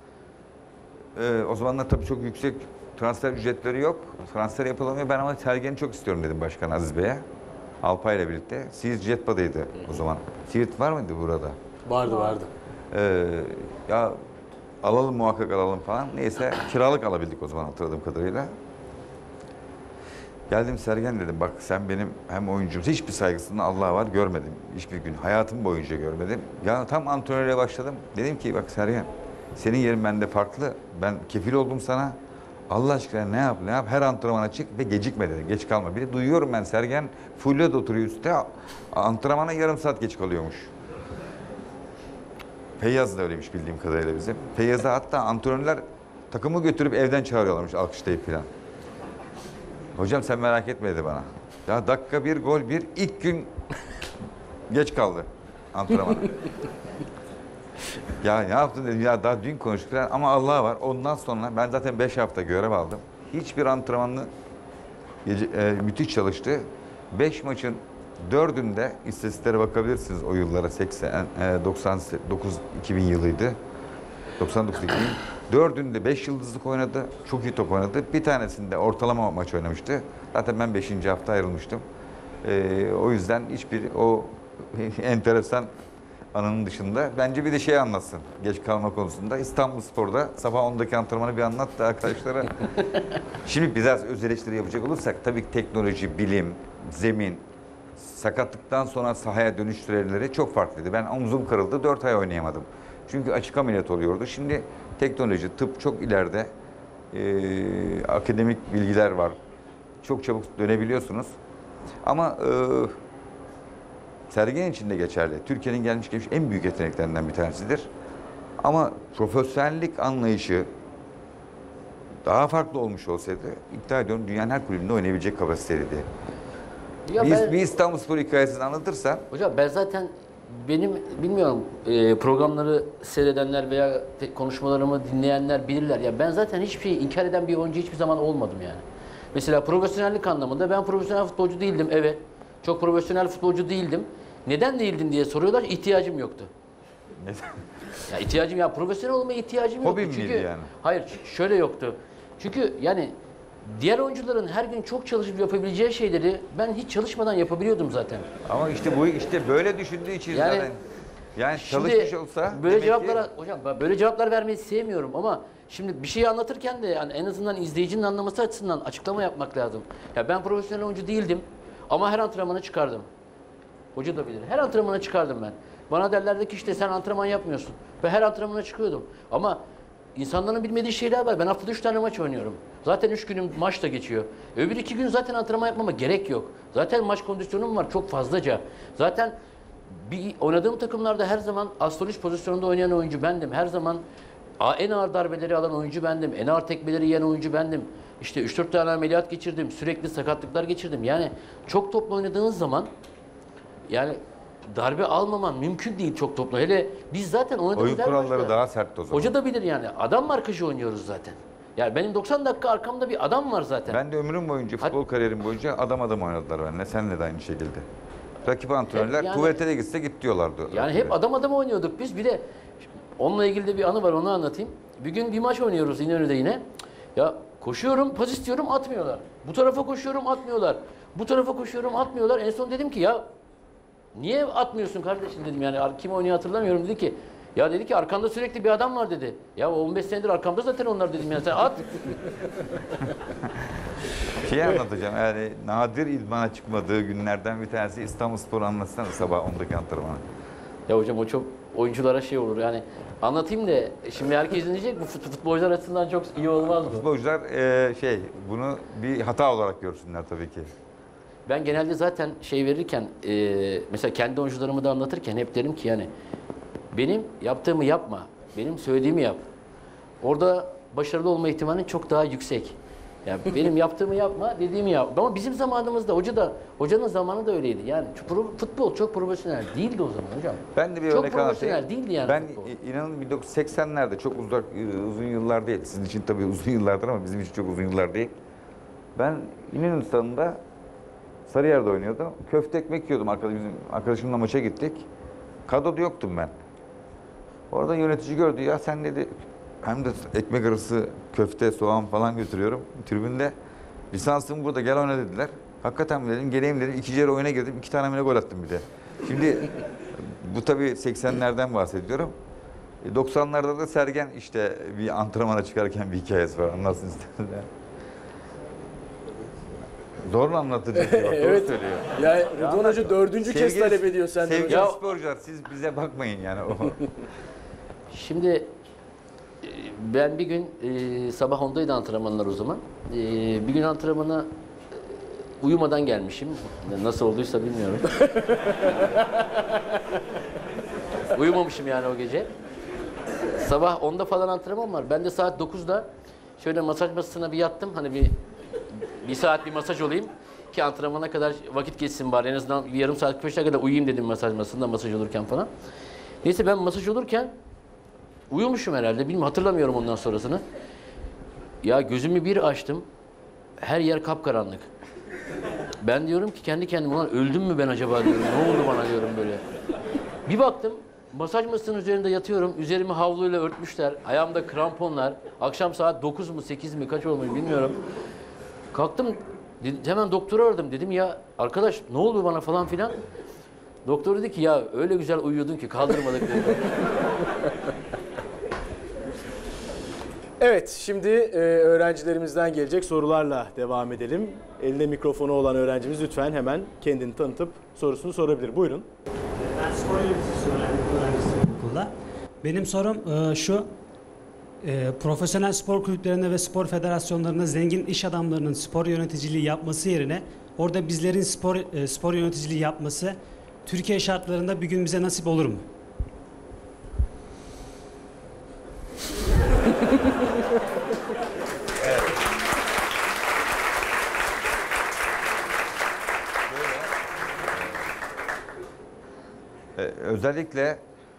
O zamanlar tabii çok yüksek transfer ücretleri yok. Transfer yapılamıyor. Ben ama Sergen'i çok istiyorum dedim Başkan Aziz Bey'e. Alpay ile birlikte. Siirt Jetpa'daydı o zaman. Siirt var mıydı burada? Vardı. Ya alalım muhakkak alalım falan. Neyse kiralık alabildik o zaman hatırladığım kadarıyla. Geldim Sergen dedim bak sen benim hem oyuncum hiçbir saygısını Allah'a var görmedim. Hiçbir gün hayatım boyunca görmedim. Ya tam antrenöre başladım. Dedim ki bak Sergen senin yerin bende farklı. Ben kefil oldum sana. Allah aşkına ne yap her antrenmana çık ve gecikme dedi. Geç kalma. Bir de duyuyorum ben Sergen Fulya'da oturuyor üstte. Antrenmana yarım saat geç kalıyormuş. Feyyaz da öyleymiş bildiğim kadarıyla bizim. Feyyaz'a hatta antrenörler takımı götürüp evden çağırıyorlarmış alkışlayıp falan. Hocam sen merak etme dedi bana. Ya dakika bir gol bir ilk gün geç kaldı antrenmana. Ya ne yaptın dedim ya daha dün konuştuk ama Allah var. Ondan sonra ben zaten 5 hafta görev aldım. Hiçbir antrenmanlı müthiş çalıştı. 5 maçın 4'ünde istatistiklere bakabilirsiniz o yıllara. 99-2000 yılıydı. 99-2000. 4'ünde 5 yıldızlık oynadı. Çok iyi top oynadı. Bir tanesinde ortalama maç oynamıştı. Zaten ben 5. hafta ayrılmıştım. O yüzden hiçbir o enteresan anının dışında bence bir de şey anlatsın geç kalma konusunda. İstanbulspor'da sabah 10'daki antrenmanı bir anlat da arkadaşlara. Şimdi biraz öz eleştiri yapacak olursak tabii ki teknoloji, bilim, zemin, sakatlıktan sonra sahaya dönüş süreleri çok farklıydı. Ben omzum kırıldı, 4 ay oynayamadım. Çünkü açık ameliyat oluyordu. Şimdi teknoloji, tıp çok ileride. Akademik bilgiler var. Çok çabuk dönebiliyorsunuz. Ama Sergen için de geçerli. Türkiye'nin gelmiş geçmiş en büyük yeteneklerinden bir tanesidir. Ama profesyonellik anlayışı daha farklı olmuş olsaydı iddia ediyorum dünyanın her kulübünde oynayabilecek kapasiteydi. Bir İstanbulspor hikayesini anlatırsan. Hocam ben zaten bilmiyorum programları seyredenler veya konuşmalarımı dinleyenler bilirler. Ya ben zaten hiçbir şey inkar eden bir oyuncu hiçbir zaman olmadım yani. Mesela profesyonellik anlamında ben profesyonel futbolcu değildim, evet. Çok profesyonel futbolcu değildim. Neden değildin diye soruyorlar. İhtiyacım yoktu. Neden? Ya profesyonel olmaya ihtiyacım yoktu. Hobim miydi yani? Hayır, şöyle yoktu. Çünkü yani diğer oyuncuların her gün çok çalışıp yapabileceği şeyleri ben hiç çalışmadan yapabiliyordum zaten. Ama işte bu böyle düşündüğü için Yani, zaten. Yani çalışmış olsa böyle demek cevaplara ki... hocam böyle cevaplar vermeyi sevmiyorum ama şimdi bir şeyi anlatırken de yani en azından izleyicinin anlaması açısından açıklama yapmak lazım. Ya ben profesyonel oyuncu değildim ama her antrenmana çıkardım. Hoca da bilir. Her antrenmana çıkardım ben. Bana derlerdi ki işte sen antrenman yapmıyorsun. Ve her antrenmana çıkıyordum. Ama insanların bilmediği şeyler var. Ben haftada 3 tane maç oynuyorum. Zaten 3 günüm maçta geçiyor. Öbür 2 gün zaten antrenman yapmama gerek yok. Zaten maç kondisyonum var çok fazlaca. Zaten oynadığım takımlarda her zaman astrolojik pozisyonunda oynayan oyuncu bendim. Her zaman en ağır darbeleri alan oyuncu bendim. En ağır tekmeleri yiyen oyuncu bendim. İşte 3-4 tane ameliyat geçirdim. Sürekli sakatlıklar geçirdim. Yani çok toplu oynadığınız zaman yani darbe almaman mümkün değil çok toplu. Hele biz zaten oynadığımız Oyun kuralları daha sert o zaman. Hoca da bilir yani. Adam markajı oynuyoruz zaten. Yani benim 90 dakika arkamda bir adam var zaten. Ben de ömrüm boyunca, futbol kariyerim boyunca adam oynadılar benimle. Senle de aynı şekilde. Rakip antrenörler yani, tuvalete de gitse git diyorlardı. Yani hep adam oynuyorduk biz. Bir de onunla ilgili de bir anı var, onu anlatayım. Bir gün bir maç oynuyoruz İnönü'de yine. Ya koşuyorum, pas istiyorum, atmıyorlar. Bu tarafa koşuyorum, atmıyorlar. Bu tarafa koşuyorum, atmıyorlar. En son dedim ki ya niye atmıyorsun kardeşim dedim yani. Kim oynuyor hatırlamıyorum, dedi ki. Ya dedi ki arkanda sürekli bir adam var dedi. Ya 15 senedir arkamda zaten onlar dedim yani sen at. Anlatacağım yani nadir idmana çıkmadığı günlerden bir tanesi İstanbulspor anlatsana sabah 10'daki antrenmanı. Ya hocam o çok oyunculara şey olur yani anlatayım da şimdi herkes dinleyecek bu futbolcular açısından çok iyi olmaz mı? Futbolcular bunu bir hata olarak görsünler tabii ki. Ben genelde zaten şey verirken mesela kendi oyuncularımı da anlatırken hep derim ki yani benim yaptığımı yapma, benim söylediğimi yap. Orada başarılı olma ihtimalin çok daha yüksek. Yani benim yaptığımı yapma, dediğimi yap. Ama bizim zamanımızda hocanın zamanı da öyleydi. Yani futbol çok profesyonel değildi o zaman hocam. Ben de bir çok örnek profesyonel anlatayım. değildi yani ben futbol. inanın 1980'lerde çok uzun yıllar değil. Sizin için tabii uzun yıllardır ama bizim için çok uzun yıllar değil. Ben İnönü Stadı'nda Sarıyer'de oynuyordum. Köfte ekmek yiyordum arkadaşımla maça gittik. Kadroda yoktum ben. Orada yönetici gördü ya sen dedi hem de ekmek arası köfte, soğan falan götürüyorum tribünde. Lisansım burada gel oyna dediler. Hakikaten mi dedim geleyim dedim. 2. yarı oyuna girdim. 2 tane gol attım bir de. Şimdi bu tabii 80'lerden bahsediyorum. 90'larda da Sergen işte bir antrenmana çıkarken bir hikayesi var. Anlatsın istersen. Doğru anlatacak. Evet. Doğru söylüyor. Yani Rıdvan Hoca 4. kez talep ediyor senden. Sevgili hocam. sporcular siz bize bakmayın yani. Şimdi ben bir gün sabah 10'daydı antrenmanlar o zaman. Bir gün antrenmana uyumadan gelmişim. Nasıl olduysa bilmiyorum. Uyumamışım yani o gece. Sabah 10'da falan antrenman var. Ben de saat 9'da şöyle masaj masasına bir yattım. Hani bir saat bir masaj olayım ki antrenmana kadar vakit geçsin bari. En azından bir yarım saat 45 dakika uyuyayım dedim masaj masasında masaj olurken falan. Neyse ben masaj olurken uyumuşum herhalde. Bilmiyorum, hatırlamıyorum ondan sonrasını. Ya gözümü bir açtım. Her yer kapkaranlık. Ben diyorum ki kendi kendime, ulan öldüm mü ben acaba diyorum. Ne oldu bana diyorum böyle. Bir baktım masaj masasının üzerinde yatıyorum. Üzerimi havluyla örtmüşler. Ayağımda kramponlar. Akşam saat 9 mu 8 mi kaç olmuş bilmiyorum. Kalktım hemen doktoru aradım. Dedim ya arkadaş ne oldu bana falan filan. Doktor dedi ki ya öyle güzel uyuyordun ki kaldırmadık dedi. Evet, şimdi öğrencilerimizden gelecek sorularla devam edelim. Elinde mikrofonu olan öğrencimiz lütfen hemen kendini tanıtıp sorusunu sorabilir. Buyurun. Ben spor yöneticisi öğrencisiyim okulda. Benim sorum şu, profesyonel spor kulüplerinde ve spor federasyonlarında zengin iş adamlarının spor yöneticiliği yapması yerine orada bizlerin spor yöneticiliği yapması Türkiye şartlarında bir gün bize nasip olur mu? Özellikle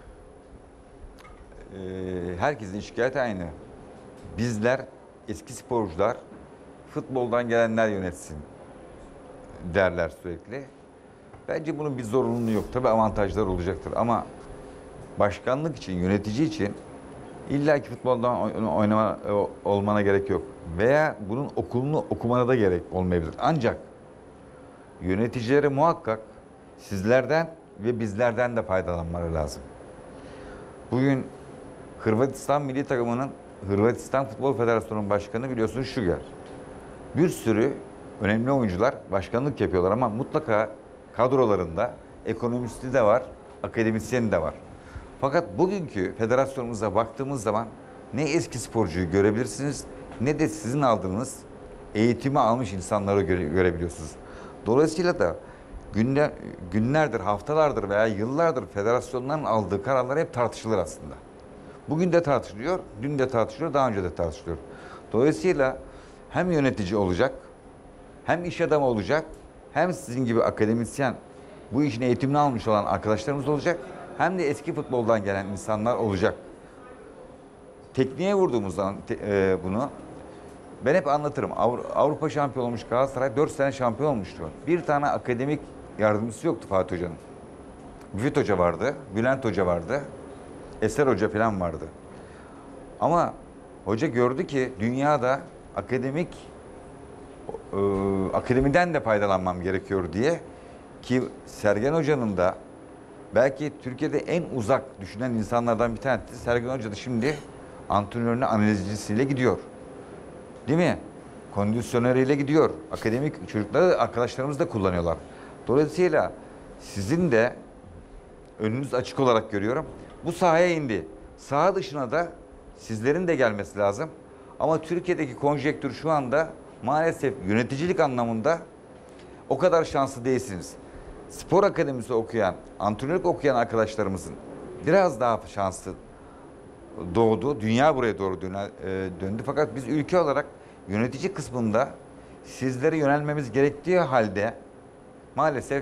herkesin şikayeti aynı. Bizler, eski sporcular, futboldan gelenler yönetsin derler sürekli. Bence bunun bir zorunluluğu yok. Tabii avantajlar olacaktır ama başkanlık için, yönetici için illaki futboldan olmana gerek yok. Veya bunun okulunu okumana da gerek olmayabilir. Ancak yöneticilere muhakkak sizlerden ve bizlerden de faydalanmaları lazım. Bugün Hırvatistan milli takımının Hırvatistan Futbol Federasyonu'nun başkanı biliyorsunuz Şuger. Bir sürü önemli oyuncular başkanlık yapıyorlar ama mutlaka kadrolarında ekonomisti de var, akademisyen de var. Fakat bugünkü federasyonumuza baktığımız zaman ne eski sporcuyu görebilirsiniz ne de sizin aldığınız eğitimi almış insanları görebiliyorsunuz. Dolayısıyla da günlerdir, haftalardır veya yıllardır federasyonların aldığı kararlar hep tartışılır aslında. Bugün de tartışılıyor, dün de tartışılıyor, daha önce de tartışılıyor. Dolayısıyla hem yönetici olacak, hem iş adamı olacak, hem sizin gibi akademisyen, bu işin eğitimini almış olan arkadaşlarımız olacak, hem de eski futboldan gelen insanlar olacak. Tekniğe vurduğumuz zaman bunu, ben hep anlatırım. Avrupa şampiyon olmuş Galatasaray 4 sene şampiyon olmuştu. Bir tane akademik yardımcısı yoktu Fatih Hoca'nın. Müfit Hoca vardı, Bülent Hoca vardı, Eser Hoca falan vardı. Ama hoca gördü ki dünyada akademiden de faydalanmam gerekiyor diye, ki Sergen Hoca'nın da belki Türkiye'de en uzak düşünen insanlardan bir tanesi. Sergen Hoca da şimdi antrenörüne, analizcisiyle gidiyor. Değil mi? Kondisyoneriyle gidiyor. Akademik çocukları arkadaşlarımız da kullanıyorlar. Dolayısıyla sizin de önünüz açık olarak görüyorum. Bu sahaya indi. Saha dışına da sizlerin de gelmesi lazım. Ama Türkiye'deki konjektür şu anda maalesef yöneticilik anlamında o kadar şanslı değilsiniz. Spor akademisi okuyan, antrenörlük okuyan arkadaşlarımızın biraz daha şanslı doğdu. Dünya buraya doğru döndü. Fakat biz ülke olarak yönetici kısmında sizlere yönelmemiz gerektiği halde maalesef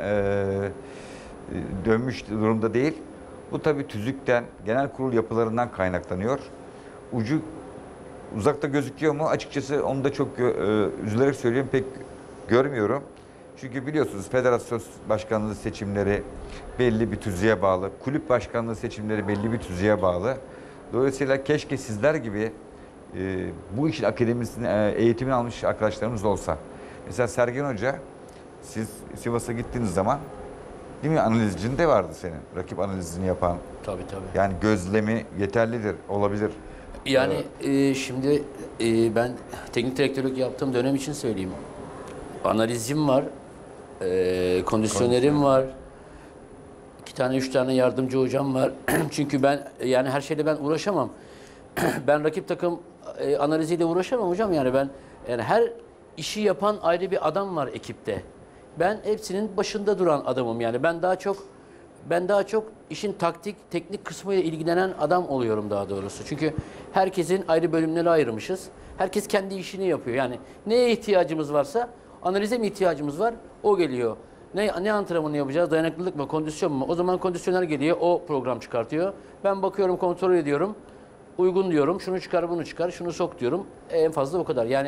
dönmüş durumda değil. Bu tabii tüzükten, genel kurul yapılarından kaynaklanıyor. Ucu uzakta gözüküyor mu? Açıkçası onu da çok üzülerek söylüyorum, pek görmüyorum. Çünkü biliyorsunuz federasyon başkanlığı seçimleri belli bir tüzüğe bağlı. Kulüp başkanlığı seçimleri belli bir tüzüğe bağlı. Dolayısıyla keşke sizler gibi bu işin akademisini, eğitimini almış arkadaşlarımız olsa. Mesela Sergen Hoca, siz Sivas'a gittiğiniz zaman, değil mi, analizcin de vardı senin. Rakip analizini yapan. Tabii. Yani gözlemi yeterlidir, olabilir. Yani şimdi ben teknik direktörlük yaptığım dönem için söyleyeyim. Analizim var, kondisyonerim var, 2 tane 3 tane yardımcı hocam var. Çünkü ben yani her şeyle ben uğraşamam. Ben rakip takım analiziyle uğraşamam hocam, yani ben her işi yapan ayrı bir adam var ekipte. Ben hepsinin başında duran adamım, yani ben daha çok işin teknik kısmıyla ilgilenen adam oluyorum daha doğrusu. Çünkü herkesin ayrı bölümlere ayırmışız. Herkes kendi işini yapıyor. Yani neye ihtiyacımız varsa, analize mi ihtiyacımız var? O geliyor. Ne antrenmanı yapacağız? Dayanıklılık mı, kondisyon mu? O zaman kondisyoner geliyor, o program çıkartıyor. Ben bakıyorum, kontrol ediyorum. Uygun diyorum. Şunu çıkar, bunu çıkar, şunu sok diyorum. En fazla o kadar. Yani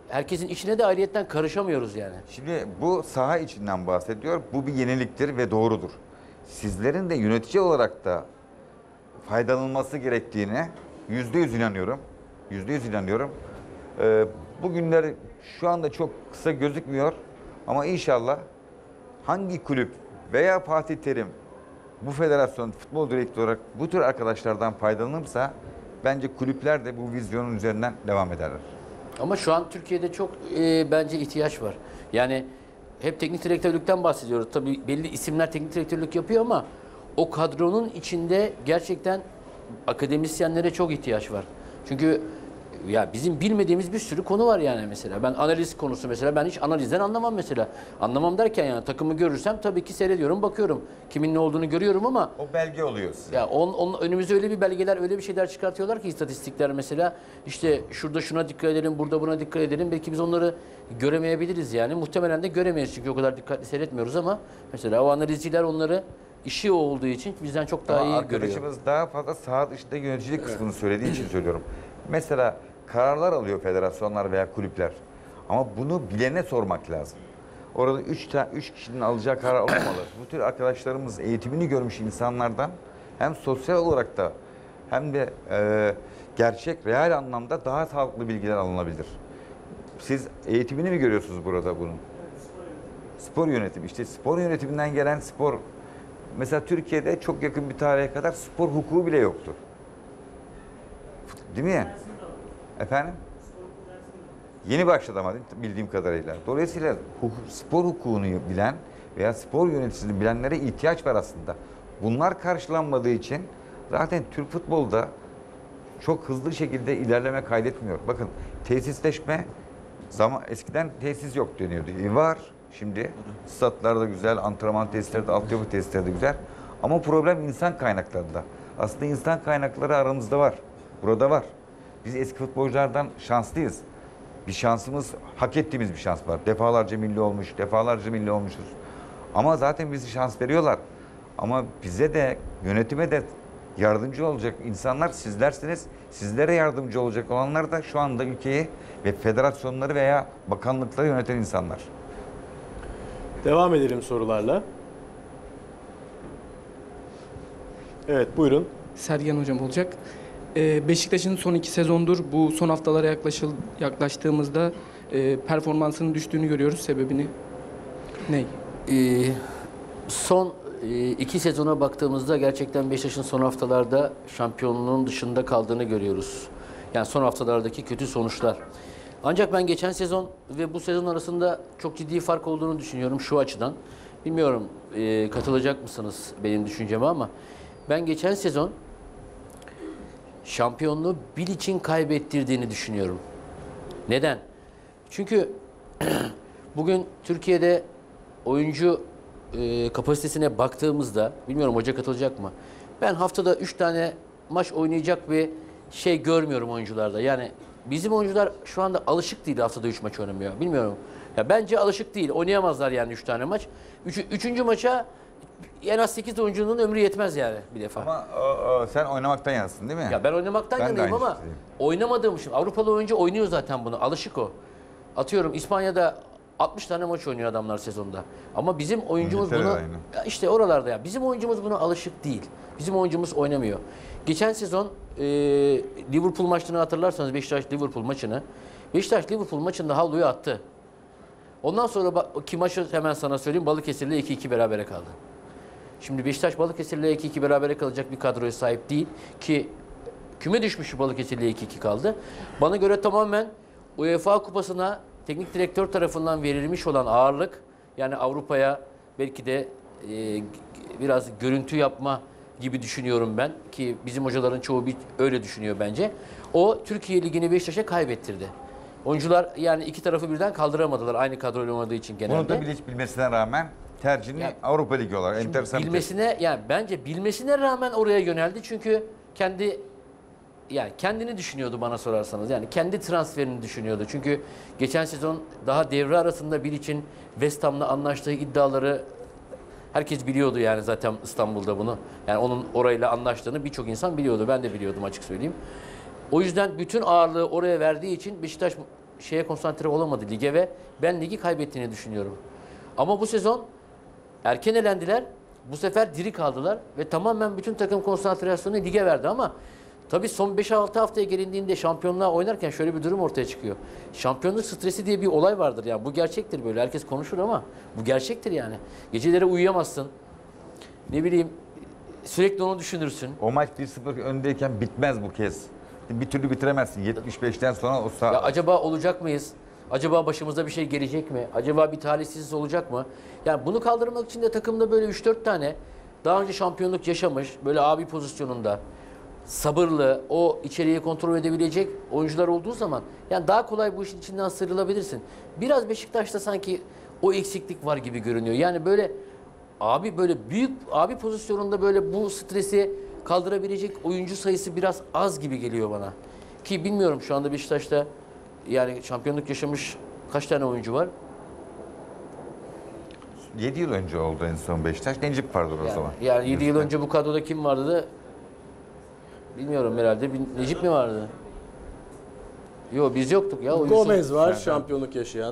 herkesin içine de ayrıyetten karışamıyoruz yani. Şimdi bu saha içinden bahsediyor. Bu bir yeniliktir ve doğrudur. Sizlerin de yönetici olarak da faydalanılması gerektiğine %100 inanıyorum. %100 inanıyorum. Bugünler şu anda çok kısa gözükmüyor ama inşallah hangi kulüp veya Fatih Terim bu federasyon futbol direktörü olarak bu tür arkadaşlardan faydalanırsa bence kulüpler de bu vizyonun üzerinden devam ederler. Ama şu an Türkiye'de çok bence ihtiyaç var. Yani hep teknik direktörlükten bahsediyoruz. Tabii belli isimler teknik direktörlük yapıyor ama o kadronun içinde gerçekten akademisyenlere çok ihtiyaç var. Çünkü ya bizim bilmediğimiz bir sürü konu var yani mesela. Ben analiz konusu mesela ben hiç analizden anlamam mesela. Anlamam derken yani takımı görürsem tabii ki seyrediyorum, bakıyorum. Kimin ne olduğunu görüyorum ama O belge oluyor size. ya önümüzde öyle bir belgeler, öyle bir şeyler çıkartıyorlar ki istatistikler mesela. İşte şurada şuna dikkat edelim, burada buna dikkat edelim. Belki biz onları göremeyebiliriz yani. Muhtemelen de göremeyiz çünkü o kadar dikkatli seyretmiyoruz ama mesela o analizciler onları işi olduğu için bizden çok daha Ama iyi görüyor. arkadaşımız daha fazla saha dışında yöneticilik kısmını söylediği için söylüyorum. Mesela kararlar alıyor federasyonlar veya kulüpler. Ama bunu bilene sormak lazım. Orada 3 kişinin alacağı karar olmamalı. Bu tür arkadaşlarımız eğitimini görmüş insanlardan hem sosyal olarak da hem de gerçek, real anlamda daha sağlıklı bilgiler alınabilir. Siz eğitimini mi görüyorsunuz burada bunun? Spor yönetimi. İşte spor yönetiminden gelen spor. Mesela Türkiye'de çok yakın bir tarihe kadar spor hukuku bile yoktu. Değil mi? Efendim? Yeni başladı ama bildiğim kadarıyla. Dolayısıyla spor hukukunu bilen veya spor yöneticisini bilenlere ihtiyaç var aslında. Bunlar karşılanmadığı için zaten Türk futbolda çok hızlı şekilde ilerleme kaydetmiyor. Bakın tesisleşme eskiden tesis yok deniyordu. Var şimdi. Statlar da güzel, antrenman tesisleri de, altyapı tesisleri de güzel. Ama problem insan kaynaklarında. Aslında insan kaynakları aramızda var. Burada var. Biz eski futbolculardan şanslıyız. Bir şansımız, hak ettiğimiz bir şans var. Defalarca milli olmuş, defalarca milli olmuşuz. Ama zaten bizi şans veriyorlar. Ama bize de, yönetime de yardımcı olacak insanlar sizlersiniz. Sizlere yardımcı olacak olanlar da şu anda ülkeyi ve federasyonları veya bakanlıkları yöneten insanlar. Devam edelim sorularla. Evet, buyurun. Sergen hocam olacak. Beşiktaş'ın son 2 sezondur bu son haftalara yaklaştığımızda performansının düştüğünü görüyoruz. Sebebini ne? Son 2 sezona baktığımızda gerçekten Beşiktaş'ın son haftalarda şampiyonluğun dışında kaldığını görüyoruz. Yani son haftalardaki kötü sonuçlar. Ancak ben geçen sezon ve bu sezon arasında çok ciddi fark olduğunu düşünüyorum şu açıdan. Bilmiyorum katılacak mısınız benim düşünceme ama ben geçen sezon şampiyonluğu Bilic'in kaybettirdiğini düşünüyorum. Neden? Çünkü bugün Türkiye'de oyuncu kapasitesine baktığımızda, bilmiyorum hoca katılacak mı? Ben haftada 3 tane maç oynayacak bir şey görmüyorum oyuncularda. Yani bizim oyuncular şu anda alışık değil haftada 3 maç oynamıyor. Bilmiyorum. Ya bence alışık değil. Oynayamazlar yani 3 tane maç. Üçüncü maça en az 8 oyuncunun ömrü yetmez yani bir defa. Ama sen oynamaktan yansın değil mi? Ya ben oynamaktan Ben de yanayım aynı ama fikirdeyim. oynamadığım için Avrupalı oyuncu oynuyor zaten bunu. Alışık o. Atıyorum İspanya'da 60 tane maç oynuyor adamlar sezonda. Ama bizim oyuncumuz İngiltere'de bunu aynı. ya işte oralarda ya bizim oyuncumuz buna alışık değil. Bizim oyuncumuz oynamıyor. Geçen sezon Liverpool maçını hatırlarsanız Beşiktaş Liverpool maçını. Beşiktaş Liverpool maçında havluyu attı. Ondan sonra ki maçı hemen sana söyleyeyim Balıkesir'le 2-2 berabere kaldı. Şimdi Beşiktaş Balıkesir'le 2-2 berabere kalacak bir kadroya sahip değil ki küme düşmüş Balıkesir'le 2-2 kaldı. Bana göre tamamen UEFA Kupası'na teknik direktör tarafından verilmiş olan ağırlık yani Avrupa'ya belki de biraz görüntü yapma gibi düşünüyorum ben ki bizim hocaların çoğu öyle düşünüyor bence. O Türkiye Ligi'ni Beşiktaş'a kaybettirdi. Oyuncular yani iki tarafı birden kaldıramadılar aynı kadroyla oynadığı için genelde. Bunu da bilmesine rağmen tercihini Ya, Avrupa Ligi olarak enteresan bilmesine yani bence bilmesine rağmen oraya yöneldi çünkü kendini düşünüyordu bana sorarsanız. Yani kendi transferini düşünüyordu. Çünkü geçen sezon daha devre arasında bir için West Ham'la anlaştığı iddiaları herkes biliyordu yani zaten İstanbul'da bunu. Yani onun orayla anlaştığını birçok insan biliyordu. Ben de biliyordum açık söyleyeyim. O yüzden bütün ağırlığı oraya verdiği için Beşiktaş şeye konsantre olamadı lige ve ben ligi kaybettiğini düşünüyorum. Ama bu sezon erken elendiler. Bu sefer diri kaldılar ve tamamen bütün takım konsantrasyonu lige verdi ama tabii son 5-6 haftaya gelindiğinde şampiyonluğa oynarken şöyle bir durum ortaya çıkıyor. Şampiyonluk stresi diye bir olay vardır yani. Bu gerçektir böyle. Herkes konuşur ama bu gerçektir yani. Geceleri uyuyamazsın. Ne bileyim sürekli onu düşünürsün. O maç 1-0 öndeyken bitmez bu kez. Bir türlü bitiremezsin. 75'ten sonra o Ya acaba olacak mıyız? Acaba başımıza bir şey gelecek mi? Acaba bir talihsizlik olacak mı? Yani bunu kaldırmak için de takımda böyle 3-4 tane daha önce şampiyonluk yaşamış, böyle abi pozisyonunda sabırlı, o içeriği kontrol edebilecek oyuncular olduğu zaman yani daha kolay bu işin içinden sıyrılabilirsin. Biraz Beşiktaş'ta sanki o eksiklik var gibi görünüyor. Yani böyle abi böyle büyük abi pozisyonunda böyle bu stresi kaldırabilecek oyuncu sayısı biraz az gibi geliyor bana. Ki bilmiyorum şu anda Beşiktaş'ta yani şampiyonluk yaşamış kaç tane oyuncu var? 7 yıl önce oldu en son Beşiktaş. Necip vardı o zaman. Yani 7 yıl önce bu kadroda kim vardı da bilmiyorum herhalde. Necip mi vardı? Yok biz yoktuk ya. Gomez var şampiyonluk yaşayan.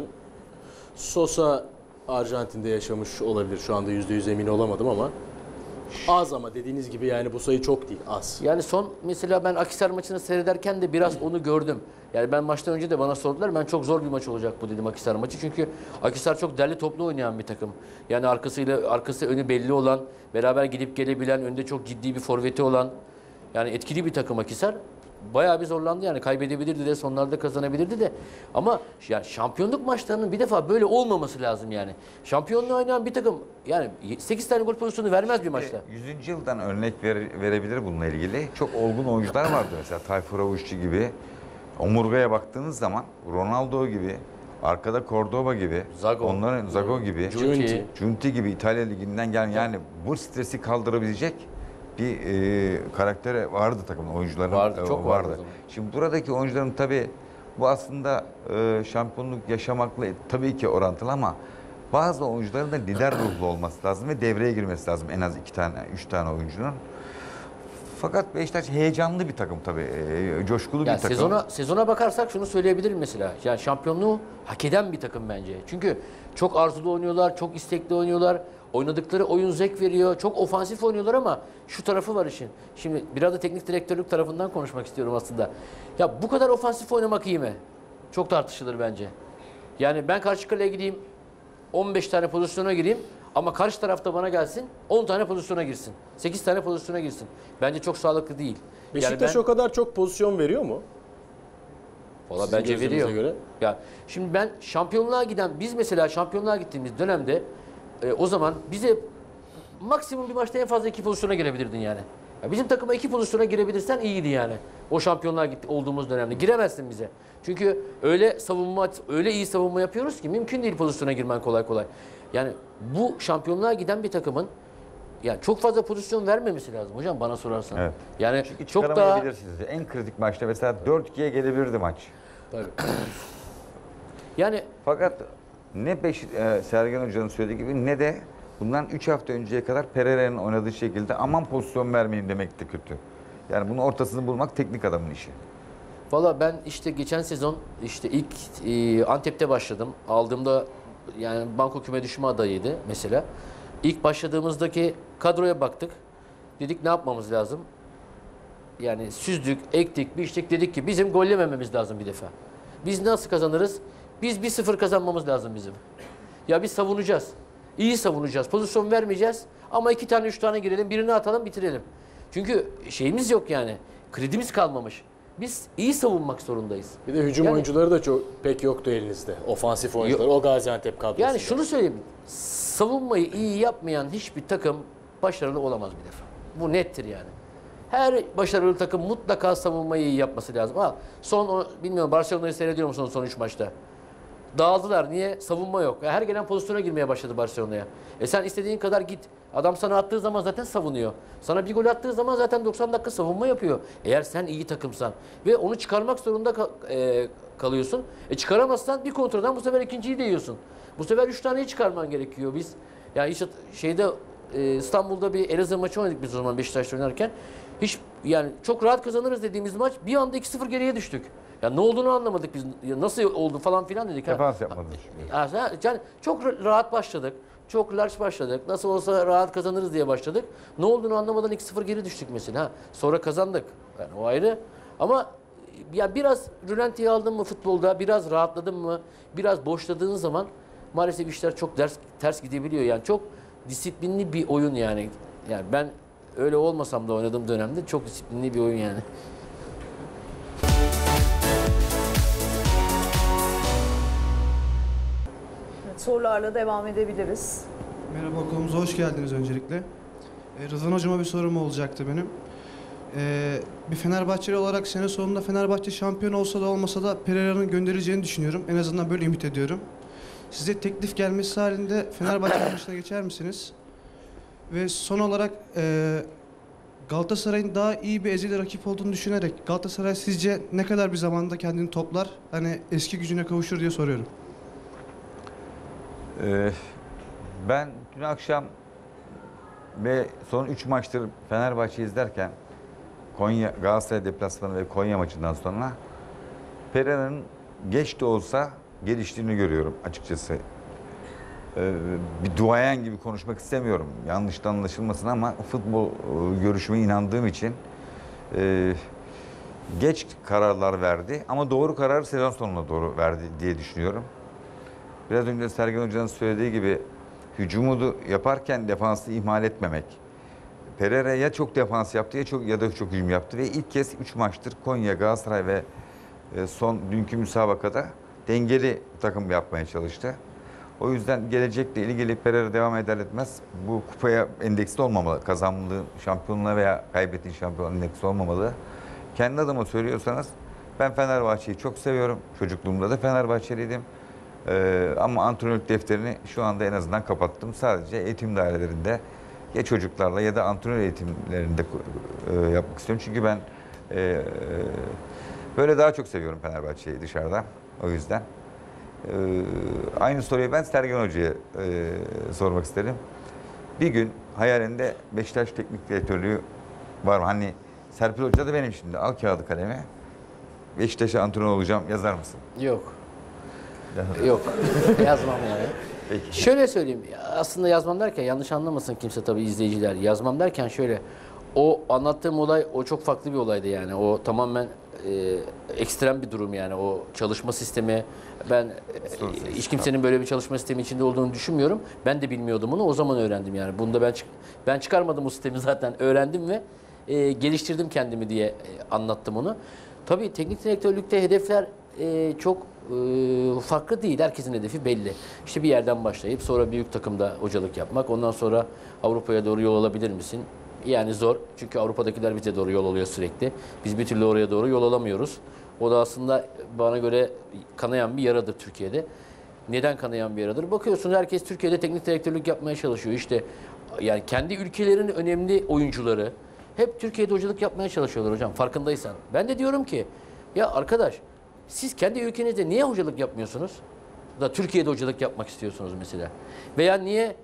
Sosa Arjantin'de yaşamış olabilir. Şu anda %100 emin olamadım ama. Az ama dediğiniz gibi yani bu sayı çok değil, az. Yani son mesela ben Akhisar maçını seyrederken de biraz onu gördüm. Yani ben maçtan önce de bana sordular. Ben çok zor bir maç olacak bu dedim Akhisar maçı. Çünkü Akhisar çok derli toplu oynayan bir takım. Yani arkası önü belli olan, beraber gidip gelebilen, önde çok ciddi bir forveti olan yani etkili bir takım Akhisar. Bayağı bir zorlandı yani kaybedebilirdi de sonlarda kazanabilirdi de. Ama yani şampiyonluk maçlarının bir defa böyle olmaması lazım yani. Şampiyonluğu oynayan bir takım yani 8 tane gol pozisyonu vermez bir maçta. 100. yıldan örnek verebilir bununla ilgili. Çok olgun oyuncular vardı mesela Tayfur Avuşçu gibi. Omurgaya baktığınız zaman Ronaldo gibi, arkada Cordoba gibi, Zago gibi, Giunti gibi İtalya Ligi'nden gelen yani bu stresi kaldırabilecek bir karaktere vardı takımın oyuncuların çok vardı. Şimdi buradaki oyuncuların tabii bu aslında şampiyonluk yaşamakla tabii ki orantılı ama bazı oyuncuların da lider ruhlu olması lazım ve devreye girmesi lazım en az 3 tane oyuncunun. Fakat Beşiktaş heyecanlı bir takım tabii, coşkulu bir takım. Sezona bakarsak şunu söyleyebilirim mesela. Yani şampiyonluğu hak eden bir takım bence. Çünkü çok arzulu oynuyorlar, çok istekli oynuyorlar. Oynadıkları oyun zevk veriyor. Çok ofansif oynuyorlar ama şu tarafı var işin. Şimdi biraz da teknik direktörlük tarafından konuşmak istiyorum aslında. Ya bu kadar ofansif oynamak iyi mi? Çok tartışılır bence. Yani ben karşı kaleye gideyim, 15 tane pozisyona gireyim ama karşı tarafta bana gelsin 10 tane pozisyona girsin. 8 tane pozisyona girsin. Bence çok sağlıklı değil. Beşiktaş yani o kadar çok pozisyon veriyor mu? Valla bence veriyor. Göre. Ya şimdi biz mesela şampiyonluğa gittiğimiz dönemde o zaman bize maksimum bir maçta en fazla 2 pozisyona girebilirdin yani. Ya bizim takıma 2 pozisyona girebilirsen iyiydi yani. O şampiyonluğa olduğumuz dönemde giremezsin bize. Çünkü öyle iyi savunma yapıyoruz ki mümkün değil pozisyona girmen kolay kolay. Yani bu şampiyonluğa giden bir takımın yani çok fazla pozisyon vermemesi lazım hocam bana sorarsan. Evet. Yani çünkü çok daha en kritik maçta mesela 4-2'ye gelebilirdi maç. Tabii. yani fakat ne Sergen Hoca'nın söylediği gibi ne de bundan 3 hafta önceye kadar Pereira'nın oynadığı şekilde aman pozisyon vermeyin demek de kötü. Yani bunun ortasını bulmak teknik adamın işi. Valla ben işte geçen sezon işte ilk Antep'te başladım. Aldığımda yani banko küme düşme adayıydı mesela. İlk başladığımızdaki kadroya baktık. Dedik ne yapmamız lazım? Yani süzdük, ektik, biçtik dedik ki bizim gol yemememiz lazım bir defa. Biz nasıl kazanırız? Biz 1-0 kazanmamız lazım bizim. Ya biz savunacağız. İyi savunacağız. Pozisyon vermeyeceğiz. Ama 2 tane 3 tane girelim. Birini atalım bitirelim. Çünkü şeyimiz yok yani. Kredimiz kalmamış. Biz iyi savunmak zorundayız. Bir de hücum oyuncuları da pek yoktu elinizde. Ofansif oyuncular. O Gaziantep kadrosu. Yani şunu söyleyeyim. Savunmayı iyi yapmayan hiçbir takım başarılı olamaz bir defa. Bu nettir yani. Her başarılı takım mutlaka savunmayı iyi yapması lazım. Bilmiyorum Barcelona'yı seyrediyor musunuz son 3 maçta? Dağıldılar. Niye? Savunma yok. Her gelen pozisyona girmeye başladı Barcelona'ya. Sen istediğin kadar git. Adam sana attığı zaman zaten savunuyor. Sana bir gol attığı zaman zaten 90 dakika savunma yapıyor. Eğer sen iyi takımsan ve onu çıkarmak zorunda kalıyorsun. Çıkaramazsan bir kontradan bu sefer ikinciyi de yiyorsun. Bu sefer 3 taneyi çıkarman gerekiyor. Biz yani İstanbul'da bir Elazığ maçı oynadık biz o zaman Beşiktaş'ta oynarken. Hiç Yani çok rahat kazanırız dediğimiz maç bir anda 2-0 geriye düştük. Ya ne olduğunu anlamadık biz. Ya nasıl oldu falan filan dedik. Defans yapmadı. Yani çok rahat başladık. Çok large başladık. Nasıl olsa rahat kazanırız diye başladık. Ne olduğunu anlamadan 2-0 geri düştük mesela. Sonra kazandık. Yani o ayrı. Ama ya biraz rölantiye aldın mı futbolda, biraz rahatladın mı, biraz boşladığın zaman maalesef işler çok ters gidebiliyor. Yani çok disiplinli bir oyun yani. Yani ben öyle olmasam da oynadığım dönemde çok disiplinli bir oyun yani. Evet, sorularla devam edebiliriz. Merhaba, okulumuza hoş geldiniz öncelikle. Rıdvan Hocama bir sorum olacaktı benim. Bir Fenerbahçeli olarak sene sonunda Fenerbahçe şampiyon olsa da olmasa da Pereira'nın gönderileceğini düşünüyorum. En azından böyle ümit ediyorum. Size teklif gelmesi halinde Fenerbahçe maçına geçer misiniz? Ve son olarak Galatasaray'ın daha iyi bir ezeli rakip olduğunu düşünerek Galatasaray sizce ne kadar bir zamanda kendini toplar? Hani eski gücüne kavuşur diye soruyorum. Ben dün akşam ve son 3 maçtır Fenerbahçe izlerken Konya, Galatasaray deplasmanı ve Konya maçından sonra Pereira'nın geç de olsa geliştiğini görüyorum açıkçası. Bir duayen gibi konuşmak istemiyorum. Yanlış da anlaşılmasın ama futbol görüşüme inandığım için geç kararlar verdi ama doğru kararı sezon sonuna doğru verdi diye düşünüyorum. Biraz önce Sergen Hoca'nın söylediği gibi hücumu yaparken defansı ihmal etmemek. Pereira ya çok defans yaptı ya da çok hücum yaptı ve ilk kez 3 maçtır Konya, Galatasaray ve son dünkü müsabakada dengeli takım yapmaya çalıştı. O yüzden gelecekle ilgili Pereira devam eder etmez bu kupaya endeksli olmamalı. Kazandığı şampiyonluğa veya kaybettiği şampiyonluğa endeksli olmamalı. Kendi adıma söylüyorsanız ben Fenerbahçe'yi çok seviyorum. Çocukluğumda da Fenerbahçeliydim. Ama antrenörlük defterini şu anda en azından kapattım. Sadece eğitim dairelerinde ya çocuklarla ya da antrenör eğitimlerinde yapmak istiyorum. Çünkü ben böyle daha çok seviyorum Fenerbahçe'yi dışarıda. O yüzden. Aynı soruyu ben Sergen Hoca'ya sormak isterim. Bir gün hayalinde Beşiktaş Teknik Direktörlüğü var mı? Hani Serpil Hoca da benim şimdi. Al kağıdı kalemi. Beşiktaş'a antrenör olacağım yazar mısın? Yok. Yok. Yazmam yani. Peki. Şöyle söyleyeyim. Aslında yazmam derken yanlış anlamasın kimse tabii izleyiciler. Yazmam derken şöyle. O anlattığım olay o çok farklı bir olaydı yani. O tamamen ekstrem bir durum yani. O çalışma sistemi ben hiç kimsenin böyle bir çalışma sistemi içinde olduğunu düşünmüyorum. Ben de bilmiyordum onu. O zaman öğrendim yani. Bunu da ben çıkarmadım o sistemi zaten. Öğrendim ve geliştirdim kendimi diye anlattım onu. Tabii teknik direktörlükte hedefler çok farklı değil. Herkesin hedefi belli. İşte bir yerden başlayıp sonra büyük takımda hocalık yapmak. Ondan sonra Avrupa'ya doğru yol alabilir misin? Yani zor. Çünkü Avrupa'dakiler bize doğru yol alıyor sürekli. Biz bir türlü oraya doğru yol alamıyoruz. O da aslında bana göre kanayan bir yaradır Türkiye'de. Neden kanayan bir yaradır? Bakıyorsunuz herkes Türkiye'de teknik direktörlük yapmaya çalışıyor. İşte yani kendi ülkelerinin önemli oyuncuları hep Türkiye'de hocalık yapmaya çalışıyorlar hocam. Farkındaysan. Ben de diyorum ki ya arkadaş siz kendi ülkenizde niye hocalık yapmıyorsunuz? Da Türkiye'de hocalık yapmak istiyorsunuz mesela. Veya niye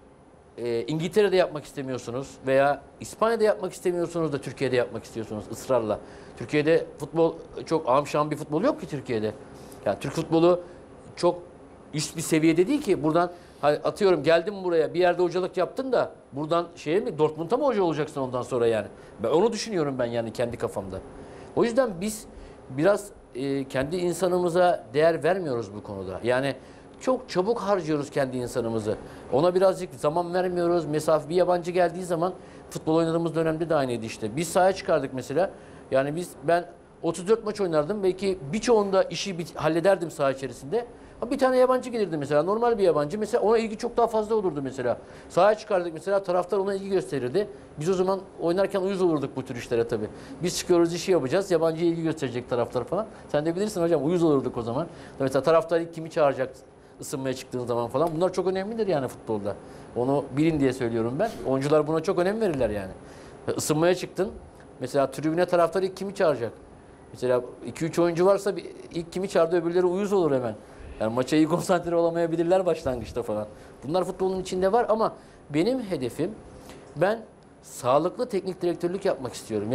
İngiltere'de yapmak istemiyorsunuz veya İspanya'da yapmak istemiyorsunuz da Türkiye'de yapmak istiyorsunuz ısrarla. Türkiye'de futbol çok amşan bir futbol yok ki Türkiye'de. Yani Türk futbolu çok üst bir seviyede değil ki. Buradan atıyorum geldim buraya bir yerde hocalık yaptın da buradan Dortmund'a mı hoca olacaksın ondan sonra yani. Ben onu düşünüyorum ben yani kendi kafamda. O yüzden biz biraz kendi insanımıza değer vermiyoruz bu konuda. Yani çok çabuk harcıyoruz kendi insanımızı. Ona birazcık zaman vermiyoruz. Mesafe bir yabancı geldiği zaman futbol oynadığımız dönemde de aynıydı işte. Biz sahaya çıkardık mesela. Yani ben 34 maç oynardım. Belki birçoğunda işi hallederdim saha içerisinde. Ama bir tane yabancı gelirdi mesela. Normal bir yabancı. Mesela ona ilgi çok daha fazla olurdu mesela. Sahaya çıkardık mesela. Taraftar ona ilgi gösterirdi. Biz o zaman oynarken uyuz olurduk bu tür işlere tabii. Biz çıkıyoruz işi yapacağız. Yabancıya ilgi gösterecek taraftar falan. Sen de bilirsin hocam uyuz olurduk o zaman. Mesela taraftar ilk kimi çağıracak ısınmaya çıktığın zaman falan. Bunlar çok önemlidir yani futbolda. Onu bilin diye söylüyorum ben. Oyuncular buna çok önem verirler yani. Isınmaya çıktın. Mesela tribüne taraftar ilk kimi çağıracak? Mesela 2-3 oyuncu varsa ilk kimi çağırdı öbürleri uyuz olur hemen. Yani maça iyi konsantre olamayabilirler başlangıçta falan. Bunlar futbolun içinde var ama benim hedefim ben sağlıklı teknik direktörlük yapmak istiyorum. Yani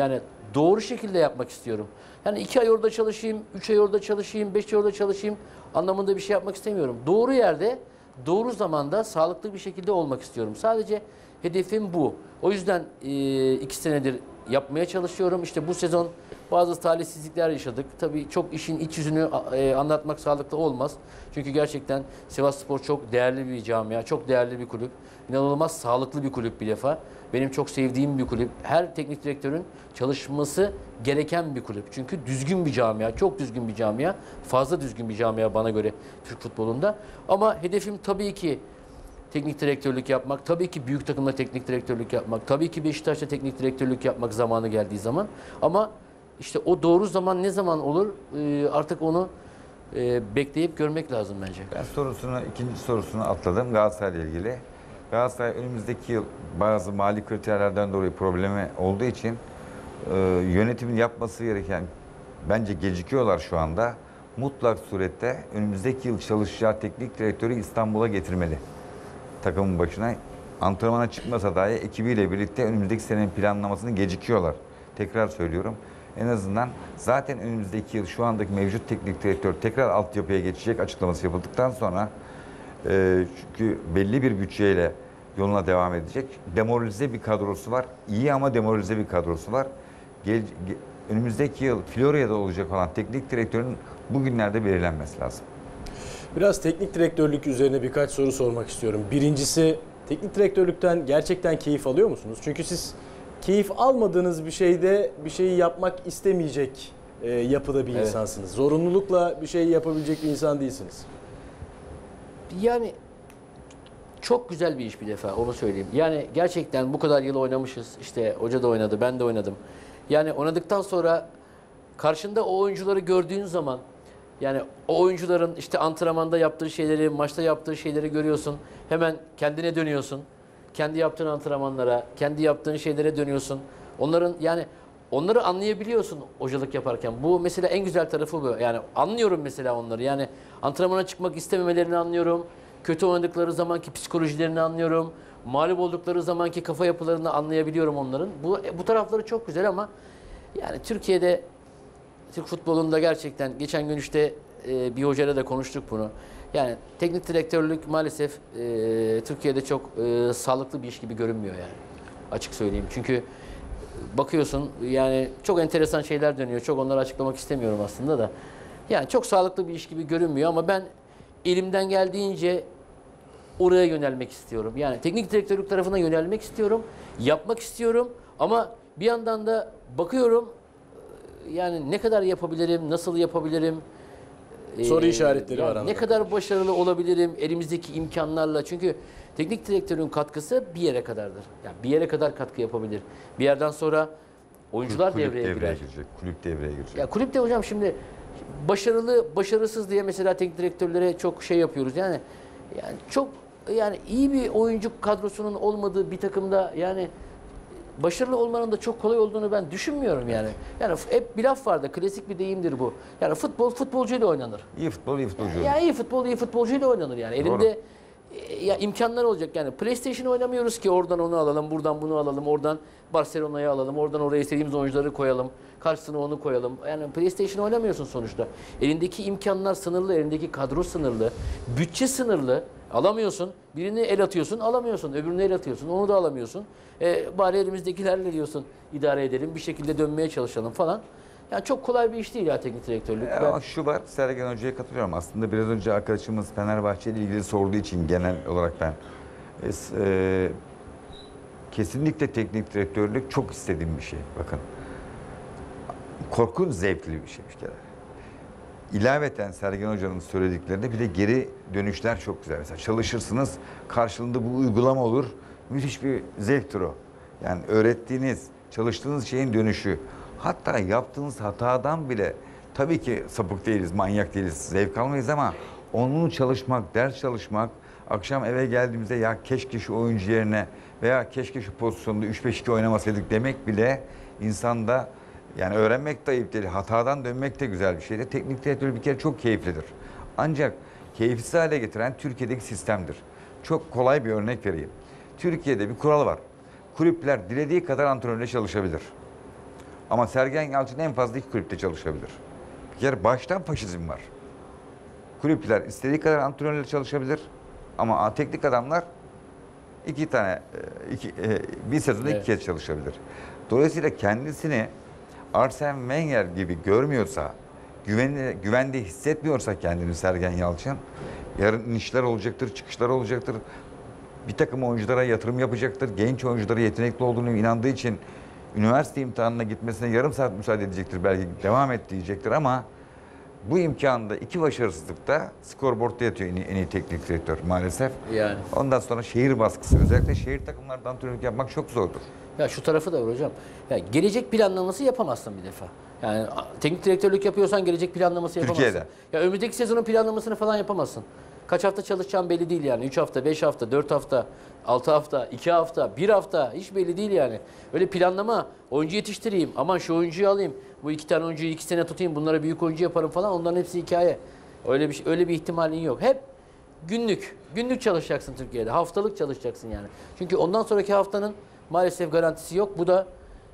doğru şekilde yapmak istiyorum. Yani 2 ay orada çalışayım, 3 ay orada çalışayım, 5 ay orada çalışayım anlamında bir şey yapmak istemiyorum. Doğru yerde, doğru zamanda, sağlıklı bir şekilde olmak istiyorum. Sadece hedefim bu. O yüzden 2 senedir yapmaya çalışıyorum. İşte bu sezon bazı talihsizlikler yaşadık. Tabii çok işin iç yüzünü anlatmak sağlıklı olmaz. Çünkü gerçekten Sivasspor çok değerli bir camia, çok değerli bir kulüp. İnanılmaz sağlıklı bir kulüp bir defa. Benim çok sevdiğim bir kulüp. Her teknik direktörün çalışması gereken bir kulüp. Çünkü düzgün bir camia, çok düzgün bir camia. Fazla düzgün bir camia bana göre Türk futbolunda. Ama hedefim tabii ki teknik direktörlük yapmak, tabii ki büyük takımda teknik direktörlük yapmak, tabii ki Beşiktaş'ta teknik direktörlük yapmak zamanı geldiği zaman. Ama işte o doğru zaman ne zaman olur artık onu bekleyip görmek lazım bence. Ben ikinci sorusunu atladım Galatasaray'la ilgili. Galatasaray önümüzdeki yıl bazı mali kriterlerden dolayı problemi olduğu için yönetimin yapması gereken, bence gecikiyorlar şu anda. Mutlak surette önümüzdeki yıl çalışacağı teknik direktörü İstanbul'a getirmeli. Takımın başına antrenmana çıkmasa dahi ekibiyle birlikte önümüzdeki senenin planlamasını gecikiyorlar. Tekrar söylüyorum. En azından zaten önümüzdeki yıl şu andaki mevcut teknik direktör tekrar altyapıya geçecek açıklaması yapıldıktan sonra çünkü belli bir bütçeyle yoluna devam edecek. Demoralize bir kadrosu var. İyi ama demoralize bir kadrosu var. Önümüzdeki yıl Florya'da olacak olan teknik direktörün bugünlerde belirlenmesi lazım. Biraz teknik direktörlük üzerine birkaç soru sormak istiyorum. Birincisi, teknik direktörlükten gerçekten keyif alıyor musunuz? Çünkü siz keyif almadığınız bir şeyde bir şeyi yapmak istemeyecek yapıda bir insansınız. Zorunlulukla bir şey yapabilecek bir insan değilsiniz. Yani çok güzel bir iş bir defa, onu söyleyeyim. Yani gerçekten bu kadar yıl oynamışız. İşte hoca da oynadı, ben de oynadım. Yani oynadıktan sonra karşında o oyuncuları gördüğün zaman, yani o oyuncuların işte antrenmanda yaptığı şeyleri, maçta yaptığı şeyleri görüyorsun. Hemen kendine dönüyorsun. Kendi yaptığın antrenmanlara, kendi yaptığın şeylere dönüyorsun. Onları anlayabiliyorsun hocalık yaparken. Bu mesela en güzel tarafı bu. Yani anlıyorum mesela onları. Yani antrenmana çıkmak istememelerini anlıyorum. Kötü oynadıkları zamanki psikolojilerini anlıyorum. Mağlup oldukları zamanki kafa yapılarını anlayabiliyorum onların. Bu tarafları çok güzel ama yani Türkiye'de, Türk futbolunda gerçekten geçen gün işte bir hocayla da konuştuk bunu. Yani teknik direktörlük maalesef Türkiye'de çok sağlıklı bir iş gibi görünmüyor yani. Açık söyleyeyim. Çünkü bakıyorsun yani çok enteresan şeyler dönüyor. Çok onları açıklamak istemiyorum aslında da. Yani çok sağlıklı bir iş gibi görünmüyor ama ben elimden geldiğince oraya yönelmek istiyorum. Yani teknik direktörlük tarafına yönelmek istiyorum. Yapmak istiyorum ama bir yandan da bakıyorum yani ne kadar yapabilirim, nasıl yapabilirim? Soru işaretleri var. Ne kadar başarılı olabilirim elimizdeki imkanlarla? Çünkü teknik direktörün katkısı bir yere kadardır. Yani bir yere kadar katkı yapabilir. Bir yerden sonra oyuncular devreye girer. Kulüp devreye girecek. Ya kulüpte hocam şimdi başarılı, başarısız diye mesela teknik direktörlere çok şey yapıyoruz. Yani çok iyi bir oyuncu kadrosunun olmadığı bir takımda yani başarılı olmanın da çok kolay olduğunu ben düşünmüyorum yani. Yani hep bir laf vardı, klasik bir deyimdir bu. Yani futbol futbolcuyla oynanır. İyi futbol iyi futbolcuyla. Ya iyi futbol iyi futbolcuyla oynanır yani. Elinde ya imkanlar olacak yani. PlayStation oynamıyoruz ki oradan onu alalım, buradan bunu alalım, oradan Barcelona'yı alalım, oradan oraya istediğimiz oyuncuları koyalım, karşısına onu koyalım. Yani PlayStation oynamıyorsun sonuçta. Elindeki imkanlar sınırlı, elindeki kadro sınırlı, bütçe sınırlı. Alamıyorsun. Birini el atıyorsun, alamıyorsun. Öbürünü el atıyorsun, onu da alamıyorsun. Bari elimizdekilerle diyorsun idare edelim, bir şekilde dönmeye çalışalım falan. Yani çok kolay bir iş değil ya teknik direktörlük. Ama şu var, Sergen Hoca'ya katılıyorum. Aslında biraz önce arkadaşımız Fenerbahçe ile ilgili sorduğu için genel olarak ben kesinlikle teknik direktörlük çok istediğim bir şey. Bakın, korkunç zevkli bir şey bir kere. İlaveten Sergen Hoca'nın söylediklerinde bir de geri dönüşler çok güzel. Mesela çalışırsınız, karşılığında bu uygulama olur. Müthiş bir zevktir o. Yani öğrettiğiniz, çalıştığınız şeyin dönüşü. Hatta yaptığınız hatadan bile tabii ki sapık değiliz, manyak değiliz, zevk almayız ama onunla çalışmak, ders çalışmak, akşam eve geldiğimizde ya keşke şu oyuncu yerine veya keşke şu pozisyonda 3-5-2 oynamasaydık demek bile insanda yani öğrenmek de ayıp değil, hatadan dönmek de güzel bir şeydir. Teknik direktör bir kere çok keyiflidir. Ancak keyifsiz hale getiren Türkiye'deki sistemdir. Çok kolay bir örnek vereyim. Türkiye'de bir kural var. Kulüpler dilediği kadar antrenörle çalışabilir. Ama Sergen Yalçın en fazla 2 kulüpte çalışabilir. Bir kere baştan faşizm var. Kulüpler istediği kadar antrenörle çalışabilir ama teknik adamlar bir sezonda 2 kez çalışabilir. Dolayısıyla kendisini Arsene Wenger gibi görmüyorsa, güvende hissetmiyorsa kendini Sergen Yalçın, yarın inişler olacaktır, çıkışlar olacaktır. Bir takım oyunculara yatırım yapacaktır. Genç oyunculara yetenekli olduğunu inandığı için üniversite imtihanına gitmesine yarım saat müsaade edecektir. Belki devam et diyecektir ama bu imkanda 2 başarısızlıkta skorboardta yatıyor en iyi teknik direktör maalesef. Yani. Ondan sonra şehir baskısı, özellikle şehir takımlardan antrenörlük yapmak çok zordur. Ya şu tarafı da var hocam. Ya gelecek planlaması yapamazsın bir defa. Yani teknik direktörlük yapıyorsan gelecek planlaması yapamazsın. Türkiye'de. Ya önümüzdeki sezonun planlamasını falan yapamazsın. Kaç hafta çalışacağım belli değil yani. 3 hafta, 5 hafta, 4 hafta, 6 hafta, 2 hafta, 1 hafta hiç belli değil yani. Öyle planlama, oyuncu yetiştireyim, aman şu oyuncuyu alayım, bu 2 tane oyuncuyu 2 sene tutayım, bunlara büyük oyuncu yaparım falan, onların hepsi hikaye. Öyle bir ihtimalin yok. Hep günlük çalışacaksın Türkiye'de. Haftalık çalışacaksın yani. Çünkü ondan sonraki haftanın maalesef garantisi yok. Bu da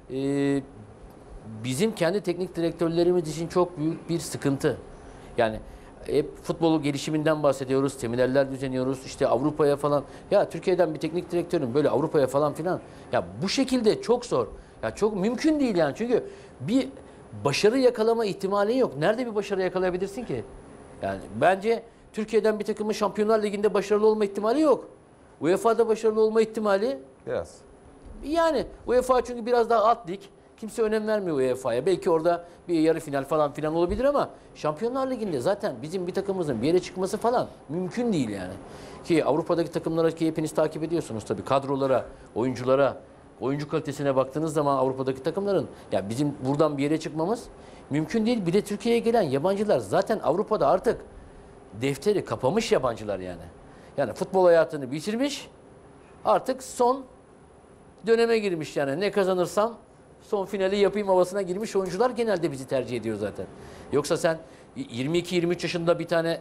bizim kendi teknik direktörlerimiz için çok büyük bir sıkıntı. Yani hep futbol gelişiminden bahsediyoruz, seminerler düzenliyoruz, işte Avrupa'ya falan. Ya Türkiye'den bir teknik direktörün böyle Avrupa'ya falan filan. Ya bu şekilde çok zor. Ya çok mümkün değil yani. Çünkü bir başarı yakalama ihtimali yok. Nerede bir başarı yakalayabilirsin ki? Yani bence Türkiye'den bir takımın Şampiyonlar Ligi'nde başarılı olma ihtimali yok. UEFA'da başarılı olma ihtimali Biraz. yani UEFA çünkü biraz daha alt lig. Kimse önem vermiyor UEFA'ya. Belki orada bir yarı final falan filan olabilir ama Şampiyonlar Ligi'nde zaten bizim bir takımımızın bir yere çıkması falan mümkün değil yani. Ki Avrupa'daki takımlara ki hepiniz takip ediyorsunuz tabii kadrolara, oyunculara, oyuncu kalitesine baktığınız zaman Avrupa'daki takımların ya bizim buradan bir yere çıkmamız mümkün değil. Bir de Türkiye'ye gelen yabancılar zaten Avrupa'da artık defteri kapamış yabancılar yani. Yani futbol hayatını bitirmiş. Artık son döneme girmiş yani. Ne kazanırsam son finali yapayım havasına girmiş oyuncular genelde bizi tercih ediyor zaten. Yoksa sen 22-23 yaşında bir tane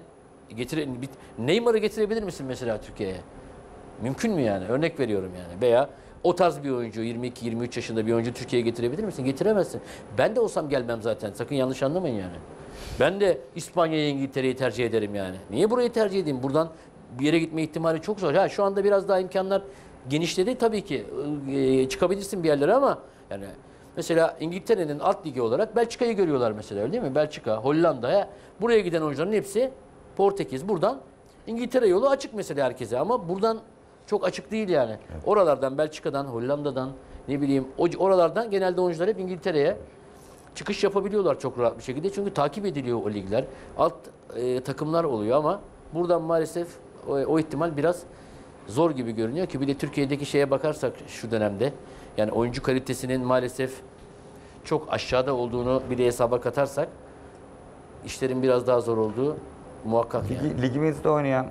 Neymar'ı getirebilir misin mesela Türkiye'ye? Mümkün mü yani? Örnek veriyorum yani. Veya o tarz bir oyuncu 22-23 yaşında bir oyuncu Türkiye'ye getirebilir misin? Getiremezsin. Ben de olsam gelmem zaten. Sakın yanlış anlamayın yani. Ben de İspanya'yı, İngiltere'yi tercih ederim yani. Niye burayı tercih edeyim? Buradan bir yere gitme ihtimali çok zor. Ha şu anda biraz daha imkanlar genişledi tabii ki. Çıkabilirsin bir yerlere ama yani mesela İngiltere'nin alt ligi olarak Belçika'yı görüyorlar mesela öyle değil mi? Belçika, Hollanda'ya buraya giden oyuncuların hepsi Portekiz. Buradan İngiltere yolu açık mesela herkese ama buradan çok açık değil yani. Evet. Oralardan Belçika'dan, Hollanda'dan ne bileyim oralardan genelde oyuncular hep İngiltere'ye çıkış yapabiliyorlar çok rahat bir şekilde. Çünkü takip ediliyor o ligler. Alt takımlar oluyor ama buradan maalesef o ihtimal biraz zor gibi görünüyor ki bir de Türkiye'deki şeye bakarsak şu dönemde yani oyuncu kalitesinin maalesef çok aşağıda olduğunu bir de hesaba katarsak işlerin biraz daha zor olduğu muhakkak yani. Ligimizde oynayan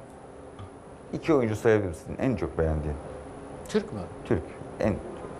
2 oyuncu sayabilirsin en çok beğendiğin. Türk mü? Türk. En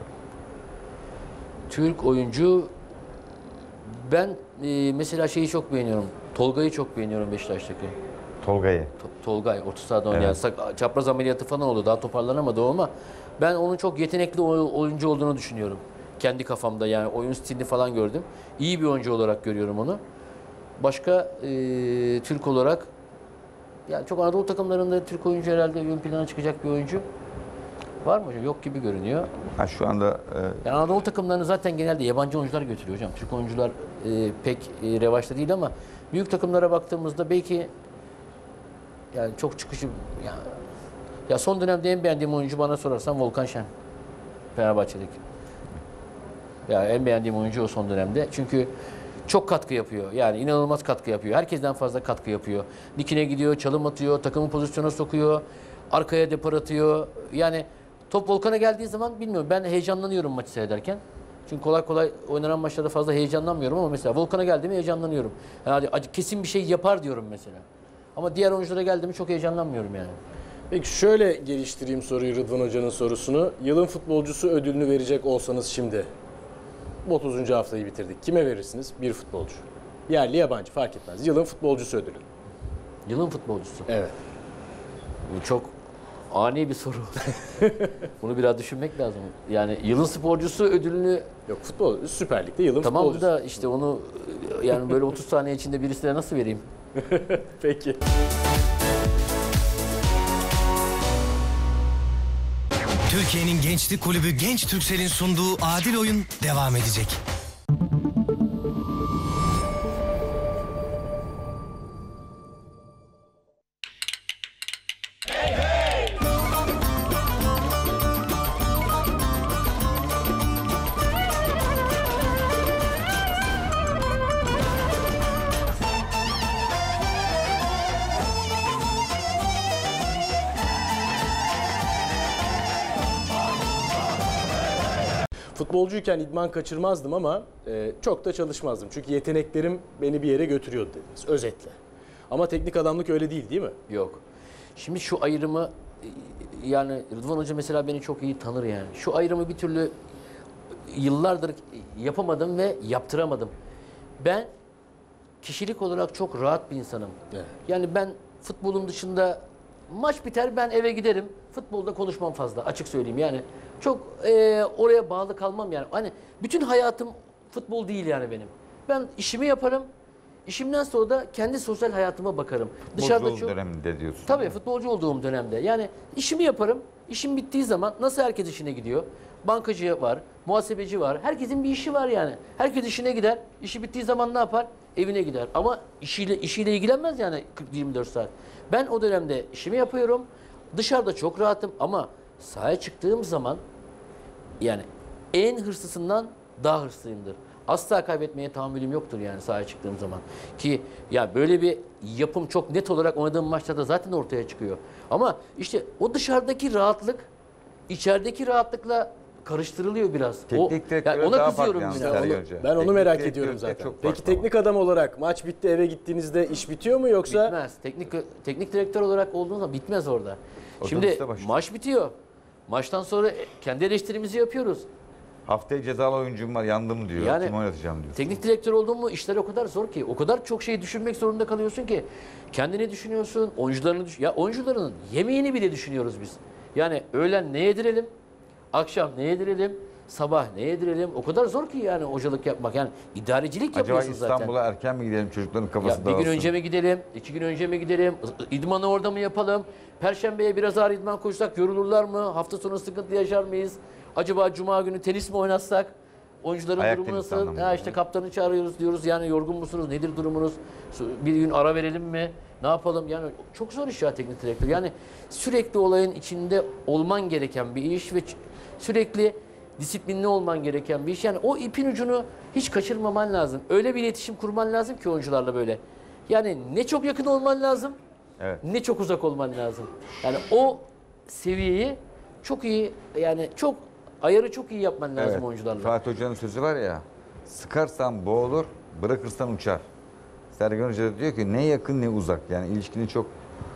Türk oyuncu ben mesela şeyi çok beğeniyorum. Tolga'yı çok beğeniyorum Beşiktaş'taki. Tolga'yı. Tolgay orta sahada oynayan. Evet. Çapraz ameliyatı falan oldu. Daha toparlanamadı o ama ben onun çok yetenekli oyuncu olduğunu düşünüyorum. Kendi kafamda yani oyun stilini falan gördüm. İyi bir oyuncu olarak görüyorum onu. Başka Türk olarak yani çok Anadolu takımlarında Türk oyuncu herhalde ön plana çıkacak bir oyuncu var mı hocam? Yok gibi görünüyor. Ha, şu anda yani Anadolu takımlarını zaten genelde yabancı oyuncular götürüyor hocam. Türk oyuncular pek revaçta değil ama büyük takımlara baktığımızda belki yani çok çıkışı ya son dönemde en beğendiğim oyuncu bana sorarsan Volkan Şen. Fenerbahçe'deki. Ya en beğendiğim oyuncu o son dönemde. Çünkü çok katkı yapıyor. Yani inanılmaz katkı yapıyor. Herkesten fazla katkı yapıyor. Dikine gidiyor, çalım atıyor, takımı pozisyona sokuyor, arkaya depar atıyor. Yani top Volkan'a geldiği zaman bilmiyorum ben heyecanlanıyorum maçı seyrederken. Çünkü kolay kolay oynanan maçlarda fazla heyecanlanmıyorum ama mesela Volkan'a geldi mi heyecanlanıyorum. Yani kesin bir şey yapar diyorum mesela. Ama diğer oyunculara geldi mi çok heyecanlanmıyorum yani. Peki şöyle geliştireyim soruyu Rıdvan Hoca'nın sorusunu. Yılın futbolcusu ödülünü verecek olsanız şimdi 30. haftayı bitirdik. Kime verirsiniz? Bir futbolcu. Yerli yabancı fark etmez. Yılın futbolcusu ödülü. Yılın futbolcusu. Evet. Bu çok ani bir soru. Bunu biraz düşünmek lazım. Yani yılın sporcusu ödülünü Yok, futbol Süper Lig'de yılın tamam futbolcusu. da işte onu yani böyle 30 saniye içinde birisine nasıl vereyim? Peki. Türkiye'nin gençlik kulübü Genç Türksel'in sunduğu Adil Oyun devam edecek. Futbolcuyken idman kaçırmazdım ama çok da çalışmazdım. Çünkü yeteneklerim beni bir yere götürüyordu dediniz, özetle. Ama teknik adamlık öyle değil mi? Yok. Şimdi şu ayrımı yani Rıdvan Hoca mesela beni çok iyi tanır yani. Şu ayrımı bir türlü yıllardır yapamadım ve yaptıramadım. Ben kişilik olarak çok rahat bir insanım. Evet. Yani ben futbolun dışında maç biter ben eve giderim. Futbolda konuşmam fazla açık söyleyeyim yani. Çok oraya bağlı kalmam yani. Hani bütün hayatım futbol değil yani benim. Ben işimi yaparım. İşimden sonra da kendi sosyal hayatıma bakarım. Futbolcu döneminde diyorsun. Tabii futbolcu olduğum dönemde. Yani işimi yaparım. İşim bittiği zaman nasıl herkes işine gidiyor? Bankacı var, muhasebeci var. Herkesin bir işi var yani. Herkes işine gider. İşi bittiği zaman ne yapar? Evine gider. Ama işiyle ilgilenmez yani 24 saat. Ben o dönemde işimi yapıyorum. Dışarıda çok rahatım ama sahaya çıktığım zaman yani en hırslısından daha hırslıyımdır. Asla kaybetmeye tahammülüm yoktur yani sahaya çıktığım zaman. Ki ya böyle bir yapım çok net olarak oynadığım maçlarda zaten ortaya çıkıyor. Ama işte o dışarıdaki rahatlık içerideki rahatlıkla karıştırılıyor biraz. Teknik direktör yani ona daha kızıyorum farklı biraz. yani. Ben onu Teknik merak direktör ediyorum de zaten. çok Peki farklı teknik adam olarak maç bitti eve gittiğinizde iş bitiyor mu yoksa? Bitmez. Teknik direktör olarak olduğun zaman bitmez orada. Şimdi Otobüste başlıyor. maç bitiyor. Maçtan sonra kendi eleştirimizi yapıyoruz. Haftaya cezalı oyuncum var yandım diyor. Yani Kim oynatacağım diyor. Teknik direktör oldun mu işler o kadar zor ki. O kadar çok şey düşünmek zorunda kalıyorsun ki. Kendini düşünüyorsun, oyuncularını ya oyuncuların yemeğini bile düşünüyoruz biz. Yani öğlen ne yedirelim, akşam ne yedirelim, sabah ne yedirelim. O kadar zor ki yani hocalık yapmak. Yani idarecilik Acaba yapıyorsun zaten. İstanbul'a erken mi gidelim çocukların kafası Ya bir gün dağılsın? önce mi gidelim, 2 gün önce mi gidelim, idmanı orada mı yapalım? Perşembeye biraz ağır idman koysak yorulurlar mı? Hafta sonu sıkıntı yaşar mıyız? Acaba cuma günü tenis mi oynatsak? Oyuncuların Ayak durumu tenisi nasıl? anlamında. Ha işte kaptanı çağırıyoruz diyoruz yani yorgun musunuz? Nedir durumunuz? Bir gün ara verelim mi? Ne yapalım? Yani çok zor iş ya teknik direktör. Yani sürekli olayın içinde olman gereken bir iş ve sürekli disiplinli olman gereken bir iş. Yani o ipin ucunu hiç kaçırmaman lazım. Öyle bir iletişim kurman lazım ki oyuncularla böyle. Yani ne çok yakın olman lazım, Evet. ne çok uzak olman lazım. Yani o seviyeyi çok iyi yani çok ayarı çok iyi yapman lazım Evet. oyuncularla. Fatih Hoca'nın sözü var ya, sıkarsan boğulur, bırakırsan uçar. Sergen Hoca da diyor ki ne yakın ne uzak. Yani ilişkini çok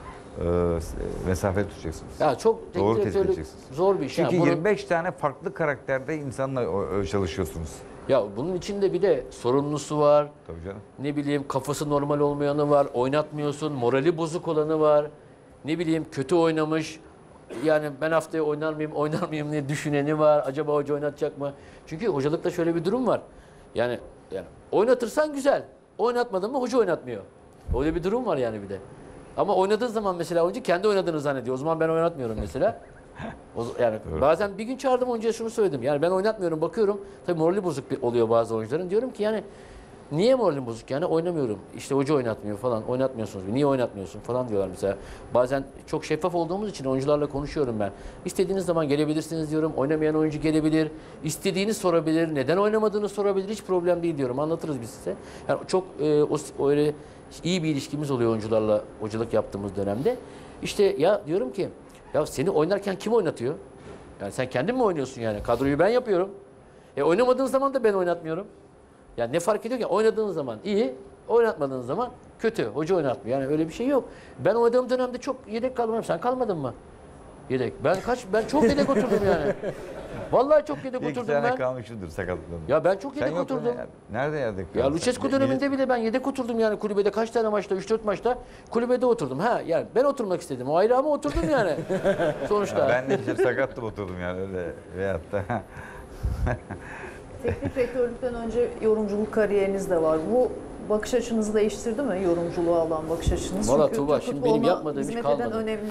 mesafeli tutacaksınız. Ya çok Doğru teknik tespit direktörlük edeceksiniz. zor bir iş. Çünkü Ya bunun- 25 tane farklı karakterde insanla çalışıyorsunuz. Ya bunun içinde bir de sorumlusu var. Tabii canım. Ne bileyim kafası normal olmayanı var. Oynatmıyorsun. Morali bozuk olanı var. Ne bileyim kötü oynamış. Yani ben haftaya oynar mıyım diye düşüneni var. Acaba hoca oynatacak mı? Çünkü hocalıkta şöyle bir durum var. Yani oynatırsan güzel. Oynatmadın mı hoca oynatmıyor. Öyle bir durum var yani bir de. Ama oynadığın zaman mesela oyuncu kendi oynadığını zannediyor. O zaman ben oynatmıyorum mesela. Yani bazen bir gün çağırdım oyuncuya şunu söyledim. Yani ben oynatmıyorum bakıyorum. Tabii morali bozuk oluyor bazı oyuncuların. Diyorum ki yani niye moralin bozuk yani oynamıyorum. İşte hoca oynatmıyor falan. Oynatmıyorsunuz. Niye oynatmıyorsun falan diyorlar mesela. Bazen çok şeffaf olduğumuz için oyuncularla konuşuyorum ben. İstediğiniz zaman gelebilirsiniz diyorum. Oynamayan oyuncu gelebilir. İstediğini sorabilir. Neden oynamadığını sorabilir. Hiç problem değil diyorum. Anlatırız biz size. Yani çok öyle iyi bir ilişkimiz oluyor oyuncularla hocalık yaptığımız dönemde. İşte ya diyorum ki ya seni oynarken kim oynatıyor? Yani sen kendin mi oynuyorsun yani? Kadroyu ben yapıyorum. Oynamadığın zaman da ben oynatmıyorum. Yani ne fark ediyor ki? Oynadığın zaman iyi, oynatmadığın zaman kötü. Hoca oynatmıyor. Yani öyle bir şey yok. Ben oynadığım dönemde çok yedek kalmadım. Sen kalmadın mı? Yedek. Ben çok yedek oturdum yani. Vallahi çok yedek Bir iki oturdum tane ben. kalmışındır sakatlığında. Ya ben çok Sen yedek yok mu oturdum. ya? Nerede yedek? Ya Lucescu döneminde bile ben yedek oturdum yani kulübede kaç tane maçta 3-4 maçta kulübede oturdum. Ha yani ben oturmak istedim. O ayrı ama oturdum yani. Sonuçta. Ben de işte sakattım oturdum yani öyle veyahut da. Teknik direktörlükten önce yorumculuk kariyeriniz de var. Bu bakış açınızı değiştirdi mi? Yorumculuğa olan bakış açınız. Valla Çünkü Tuğba, Türk şimdi benim futboluna yapmadığım hiç hizmet eden kalmadı. önemli.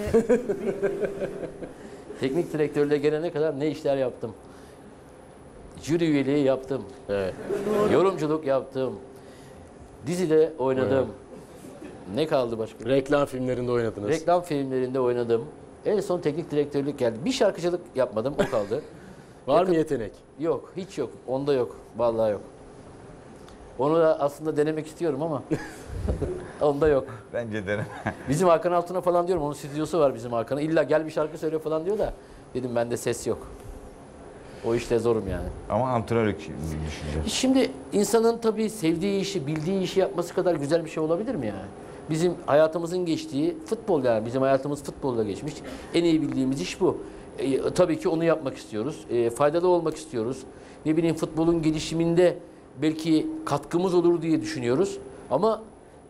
Teknik direktörlüğe gelene kadar ne işler yaptım. Jüri üyeliği yaptım. Evet. Yorumculuk yaptım. Dizide oynadım. Ne kaldı başka? Reklam filmlerinde oynadınız. Reklam filmlerinde oynadım. En son teknik direktörlük geldi. Bir şarkıcılık yapmadım, o kaldı. Var mı yetenek? Yok, hiç yok. Onda yok. Vallahi yok. Onu da aslında denemek istiyorum ama onda yok. Bence deneme. Bizim Hakan Altun'a falan diyorum, onun stüdyosu var bizim Hakan'a. İlla gel bir şarkı söyle falan diyor da dedim bende ses yok. O işte zorum yani. Ama antrenörlük düşüneceğim. Şimdi insanın tabii sevdiği işi, bildiği işi yapması kadar güzel bir şey olabilir mi yani? Bizim hayatımızın geçtiği futbol yani. Bizim hayatımız futbolla geçmiş. En iyi bildiğimiz iş bu. Tabii ki onu yapmak istiyoruz. Faydalı olmak istiyoruz. Ne bileyim futbolun gelişiminde belki katkımız olur diye düşünüyoruz. Ama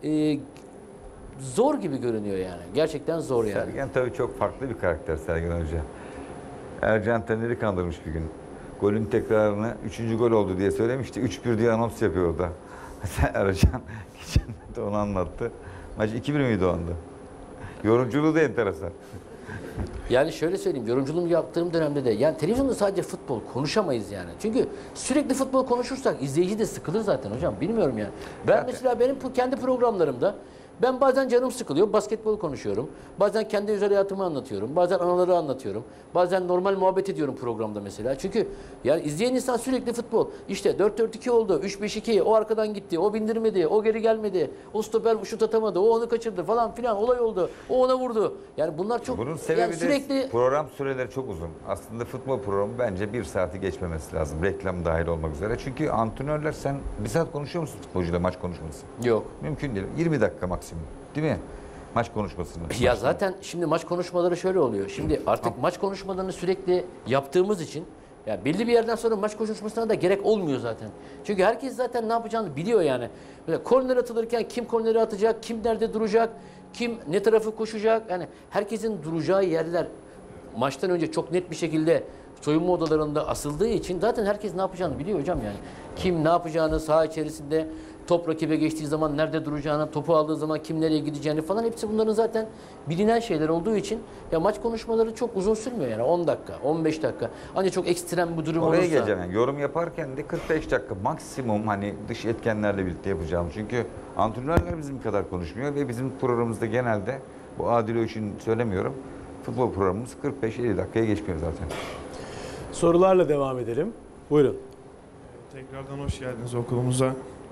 zor gibi görünüyor yani. Gerçekten zor yani. Sergen tabii çok farklı bir karakter Sergen Hoca. Ercan Taner'i kandırmış bir gün. Golün tekrarını 3. gol oldu diye söylemişti. 3-1 diye anons yapıyor orada. Ercan geçen de onu anlattı. Maç 2-1 miydi o anda? Yorumculuğu da enteresan. Yani şöyle söyleyeyim, yorumculuğumu yaptığım dönemde de yani televizyonda sadece futbol konuşamayız yani. Çünkü sürekli futbol konuşursak izleyici de sıkılır zaten hocam. Bilmiyorum yani. Ben mesela benim kendi programlarımda ben bazen canım sıkılıyor, basketbol konuşuyorum. Bazen kendi özel hayatımı anlatıyorum. Bazen anıları anlatıyorum. Bazen normal muhabbet ediyorum programda mesela. Çünkü yani izleyen insan sürekli futbol. İşte 4-4-2 oldu, 3-5-2, o arkadan gitti, o bindirmedi, o geri gelmedi, o stoper şut atamadı, o onu kaçırdı falan filan olay oldu. O ona vurdu. Yani bunlar çok Bunun sebebi yani sürekli de program süreleri çok uzun. Aslında futbol programı bence 1 saati geçmemesi lazım. Reklam dahil olmak üzere. Çünkü antrenörler sen 1 saat konuşuyor musun futbolcuyla maç konuşması? yok. Mümkün değil. 20 dakika maksimum. Değil mi? Maç konuşmasını. Ya zaten şimdi maç konuşmaları şöyle oluyor. Şimdi artık maç konuşmalarını sürekli yaptığımız için ya belli bir yerden sonra maç konuşmasına da gerek olmuyor zaten. Çünkü herkes zaten ne yapacağını biliyor yani. Mesela korner atılırken kim korneri atacak, kim nerede duracak, kim ne tarafı koşacak. Yani herkesin duracağı yerler maçtan önce çok net bir şekilde soyunma odalarında asıldığı için zaten herkes ne yapacağını biliyor hocam yani. Kim ne yapacağını saha içerisinde top rakibe geçtiği zaman nerede duracağını, topu aldığı zaman kim nereye gideceğini falan hepsi bunların zaten bilinen şeyler olduğu için ya maç konuşmaları çok uzun sürmüyor yani 10 dakika, 15 dakika. Ancak çok ekstrem bir durum Oraya olursa. geleceğim yani. Yorum yaparken de 45 dakika maksimum hani dış etkenlerle birlikte yapacağım. Çünkü antrenörler bizim kadar konuşmuyor ve bizim programımızda genelde bu Adil için söylemiyorum. Futbol programımız 45-50 dakikaya geçmiyor zaten. Sorularla devam edelim. Buyurun. Tekrardan hoş geldiniz okulumuza.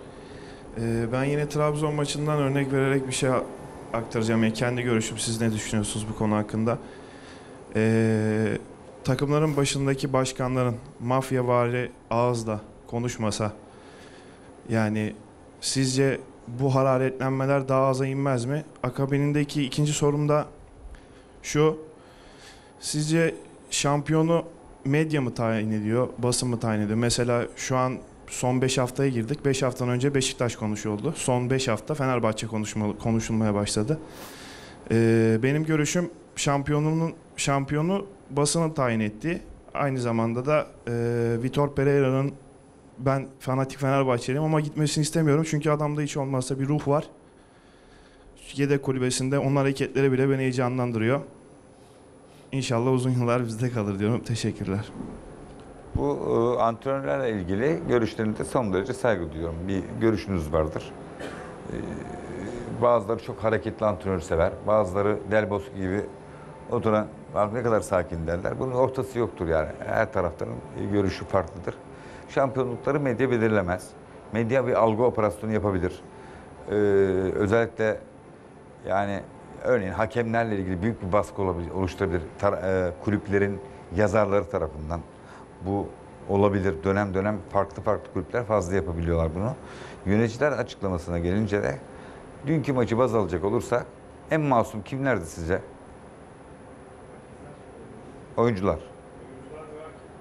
Ben yine Trabzon maçından örnek vererek bir şey aktaracağım. Yani kendi görüşüm. Siz ne düşünüyorsunuz bu konu hakkında? Takımların başındaki başkanların mafyavari ağızla konuşmasa, yani sizce bu hararetlenmeler daha aza inmez mi? Akabinindeki ikinci sorum da şu. Sizce şampiyonu medya mı tayin ediyor, basın mı tayin ediyor? Mesela şu an son 5 haftaya girdik. 5 haftadan önce Beşiktaş konuşuldu. Son 5 hafta Fenerbahçe konuşulmaya başladı. Benim görüşüm şampiyonu basının tayin ettiği. Aynı zamanda da Vitor Pereira'nın ben fanatik Fenerbahçeliyim ama gitmesini istemiyorum. Çünkü adamda hiç olmazsa bir ruh var. Yedek kulübesinde onun hareketleri bile beni heyecanlandırıyor. İnşallah uzun yıllar bizde kalır diyorum. Teşekkürler. Bu antrenörlerle ilgili görüşlerine de son derece saygı duyuyorum. Bir görüşünüz vardır. Bazıları çok hareketli antrenör sever. Bazıları Del Bosque gibi oturan ne kadar sakin derler. Bunun ortası yoktur yani. Her taraftarın görüşü farklıdır. Şampiyonlukları medya belirlemez. Medya bir algı operasyonu yapabilir. Özellikle yani örneğin hakemlerle ilgili büyük bir baskı oluşturabilir. Kulüplerin yazarları tarafından. Bu olabilir. Dönem dönem farklı kulüpler fazla yapabiliyorlar bunu. Yöneticiler açıklamasına gelince de dünkü maçı baz alacak olursak en masum kimlerdi sizce? Oyuncular.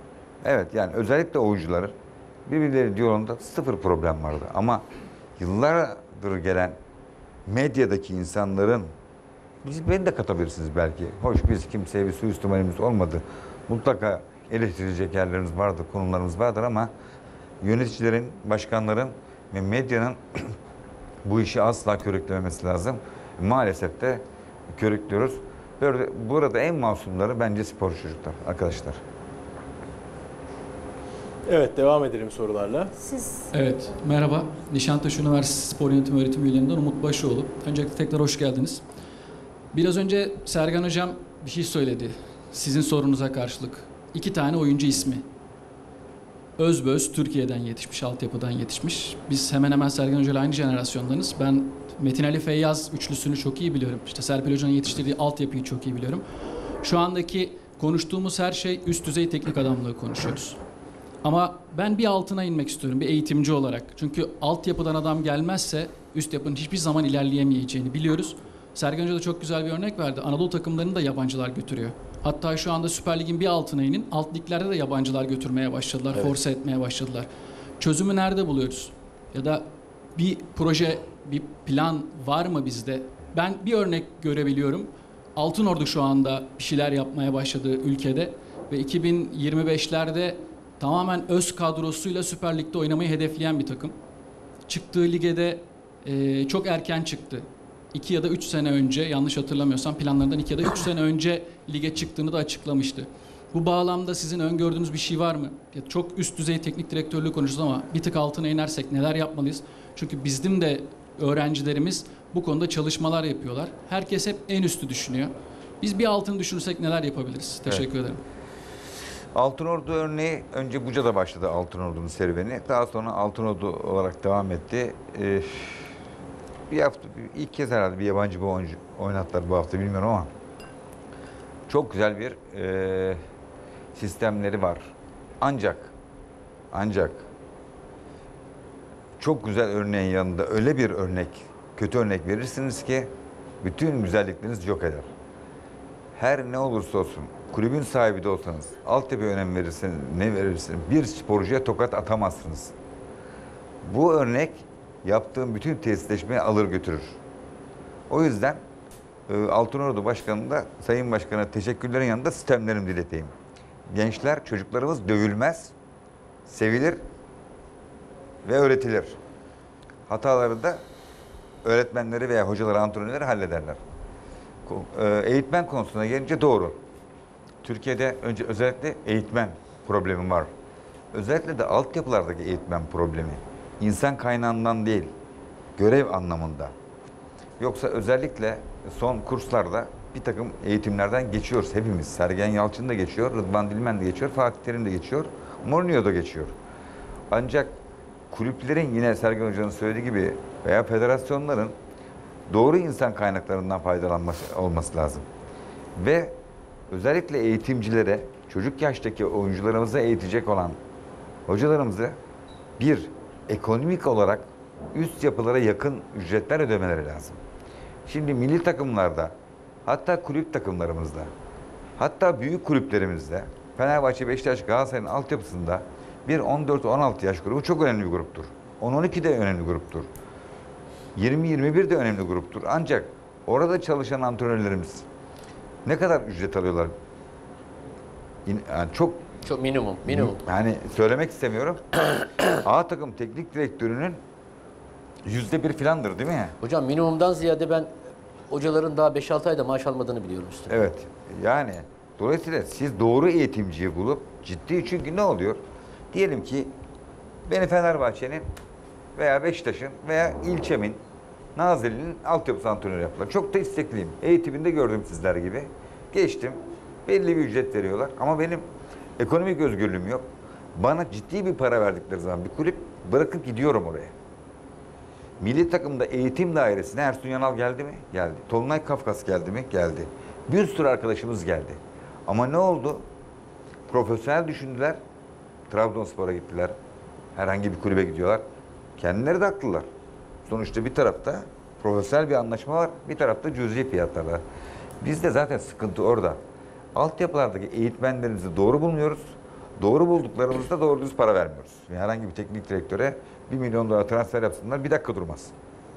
Evet, yani özellikle oyuncuların birbirleri diyalogunda sıfır problem vardı. Ama yıllardır gelen medyadaki insanların, beni de katabilirsiniz belki. Hoş, biz kimseye bir suistimalimiz olmadı. Mutlaka eleştirilecek yerlerimiz vardır, konularımız vardır ama yöneticilerin, başkanların ve medyanın bu işi asla körüklememesi lazım. Maalesef de körüklüyoruz. Burada en masumları bence spor çocuklar, arkadaşlar. Evet, devam edelim sorularla. Siz Evet, merhaba. Nişantaşı Üniversitesi Spor Yönetimi Öğretim Üyelerinden Umut Başoğlu. Öncelikle tekrar hoş geldiniz. Biraz önce Sergen Hocam bir şey söyledi. Sizin sorunuza karşılık. 2 tane oyuncu ismi. Özböz Türkiye'den yetişmiş, altyapıdan yetişmiş. Biz hemen hemen Sergen Hoca ile aynı jenerasyondanız. Ben Metin Ali Feyyaz üçlüsünü çok iyi biliyorum. İşte Serpil Hoca'nın yetiştirdiği altyapıyı çok iyi biliyorum. Şu andaki konuştuğumuz her şey üst düzey teknik adamlığı konuşuyoruz. Ama ben bir altına inmek istiyorum bir eğitimci olarak. Çünkü altyapıdan adam gelmezse üst yapının hiçbir zaman ilerleyemeyeceğini biliyoruz. Sergen Hoca da çok güzel bir örnek verdi. Anadolu takımlarını da yabancılar götürüyor. Hatta şu anda Süper Lig'in bir altına inin, alt liglerde de yabancılar götürmeye başladılar, evet. Force etmeye başladılar. Çözümü nerede buluyoruz? Ya da bir proje, bir plan var mı bizde? Ben bir örnek görebiliyorum. Altınordu şu anda bir şeyler yapmaya başladı ülkede ve 2025'lerde tamamen öz kadrosuyla Süper Lig'de oynamayı hedefleyen bir takım. Çıktığı ligede çok erken çıktı. 2 ya da 3 sene önce, yanlış hatırlamıyorsam planlarından 2 ya da 3 sene önce lige çıktığını da açıklamıştı. Bu bağlamda sizin öngördüğünüz bir şey var mı? Ya çok üst düzey teknik direktörlüğü konuşuyoruz ama bir tık altına inersek neler yapmalıyız? Çünkü bizim de öğrencilerimiz bu konuda çalışmalar yapıyorlar. Herkes hep en üstü düşünüyor. Biz bir altını düşünürsek neler yapabiliriz? Teşekkür ederim. Altınordu örneği önce Buca'da başladı Altınordu'nun serüveni. Daha sonra Altınordu olarak devam etti. Bir hafta, ilk kez herhalde bir yabancı bir oyuncu oynattılar bu hafta bilmiyorum ama çok güzel bir sistemleri var. Ancak çok güzel örneğin yanında öyle bir örnek, kötü örnek verirsiniz ki bütün güzellikleriniz yok eder. Her ne olursa olsun, kulübün sahibi de olsanız, altyapıya önem verirseniz, ne verirsiniz, bir sporcuya tokat atamazsınız. Bu örnek yaptığım bütün tesisleşmeyi alır götürür. O yüzden Altınordu Başkanı da Sayın Başkan'a teşekkürlerin yanında sistemlerimi dileteyim. Gençler, çocuklarımız dövülmez, sevilir ve öğretilir. Hataları da öğretmenleri veya hocaları, antrenörleri hallederler. Eğitmen konusuna gelince doğru. Türkiye'de önce özellikle eğitmen problemi var. Özellikle de altyapılardaki eğitmen problemi. İnsan kaynağından değil, görev anlamında. Yoksa özellikle son kurslarda bir takım eğitimlerden geçiyoruz hepimiz. Sergen Yalçın da geçiyor, Rıdvan Dilmen de geçiyor, Fatih Terim de geçiyor, Mourinho da geçiyor. Ancak kulüplerin yine Sergen Hoca'nın söylediği gibi veya federasyonların doğru insan kaynaklarından faydalanması olması lazım. Ve özellikle eğitimcilere, çocuk yaştaki oyuncularımızı eğitecek olan hocalarımızı bir, ekonomik olarak üst yapılara yakın ücretler ödemeleri lazım. Şimdi milli takımlarda, hatta kulüp takımlarımızda, hatta büyük kulüplerimizde, Fenerbahçe, Beşiktaş, Galatasaray'ın altyapısında bir 14-16 yaş grubu çok önemli bir gruptur. 10-12 de önemli gruptur. 20-21 de önemli gruptur. Ancak orada çalışan antrenörlerimiz ne kadar ücret alıyorlar? Yani çok minimum. Yani söylemek istemiyorum. A takım teknik direktörünün %1 filandır değil mi? Hocam minimumdan ziyade ben hocaların daha 5-6 ayda maaş almadığını biliyorum üstüne. Evet. Yani dolayısıyla siz doğru eğitimciyi bulup ciddi, çünkü ne oluyor? Diyelim ki beni Fenerbahçe'nin veya Beşiktaş'ın veya ilçemin, Nazilli'nin altyapısı antrenörü yaptılar. Çok da istekliyim. Eğitiminde gördüm sizler gibi. Geçtim. Belli bir ücret veriyorlar ama benim ekonomik özgürlüğüm yok. Bana ciddi bir para verdikleri zaman bir kulüp, bırakıp gidiyorum oraya. Milli takımda eğitim dairesine Ersun Yanal geldi mi? Geldi. Tolunay Kafkas geldi mi? Geldi. Bir sürü arkadaşımız geldi. Ama ne oldu? Profesyonel düşündüler. Trabzonspor'a gittiler. Herhangi bir kulübe gidiyorlar. Kendileri de haklılar. Sonuçta bir tarafta profesyonel bir anlaşma var, bir tarafta cüzi fiyatlar var. Bizde zaten sıkıntı orada. Altyapılardaki eğitmenlerimizi doğru bulmuyoruz. Doğru bulduklarımızda doğru düz para vermiyoruz. Yani herhangi bir teknik direktöre 1 milyon dolar transfer yapsınlar, bir dakika durmaz.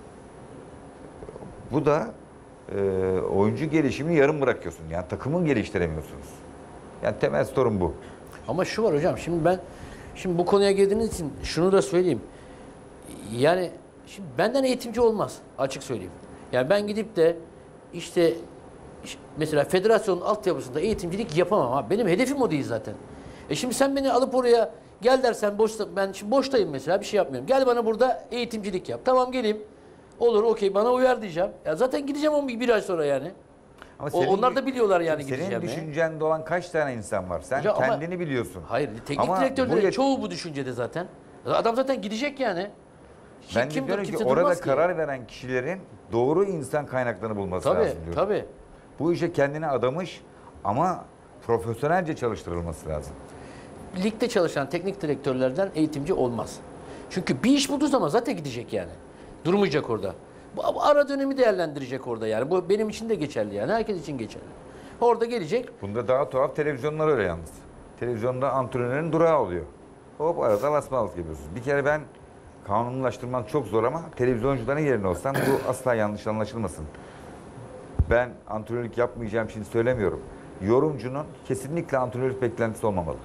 Bu da oyuncu gelişimini yarım bırakıyorsun. Yani takımın geliştiremiyorsunuz. Yani temel sorun bu. Ama şu var hocam, şimdi bu konuya girdiğiniz için şunu da söyleyeyim. Yani şimdi benden eğitimci olmaz, açık söyleyeyim. Yani ben gidip de işte mesela federasyonun altyapısında eğitimcilik yapamam abi. Benim hedefim o değil zaten. Şimdi sen beni alıp oraya gel dersen ben şimdi boştayım mesela, bir şey yapmıyorum. Gel bana burada eğitimcilik yap. Tamam geleyim. Olur, okey, bana uyar diyeceğim. Ya zaten gideceğim bir ay sonra yani. Ama onlar da biliyorlar yani gideceğimi. Senin düşüncende olan kaç tane insan var? Sen hocam, kendini biliyorsun. Hayır, teknik direktörlerin çoğu bu düşüncede zaten. Adam zaten gidecek yani. Ben de diyorum ki orada karar veren kişilerin doğru insan kaynaklarını bulması lazım diyorum. Tabii. Bu işe kendini adamış ama profesyonelce çalıştırılması lazım. Ligde çalışan teknik direktörlerden eğitimci olmaz. Çünkü bir iş bulduğu zaman zaten gidecek yani. Durmayacak orada. Bu ara dönemi değerlendirecek orada yani. Bu benim için de geçerli yani. Herkes için geçerli. Orada gelecek. Bunda daha tuhaf televizyonlar öyle yalnız. Televizyonda antrenörün durağı oluyor. Hop arada basmalık yapıyorsunuz. Bir kere ben kanunlaştırmak çok zor ama televizyoncuların yerine olsam bu asla yanlış anlaşılmasın. Ben antrenörlük yapmayacağım için söylemiyorum. Yorumcunun kesinlikle antrenörlük beklentisi olmamalı.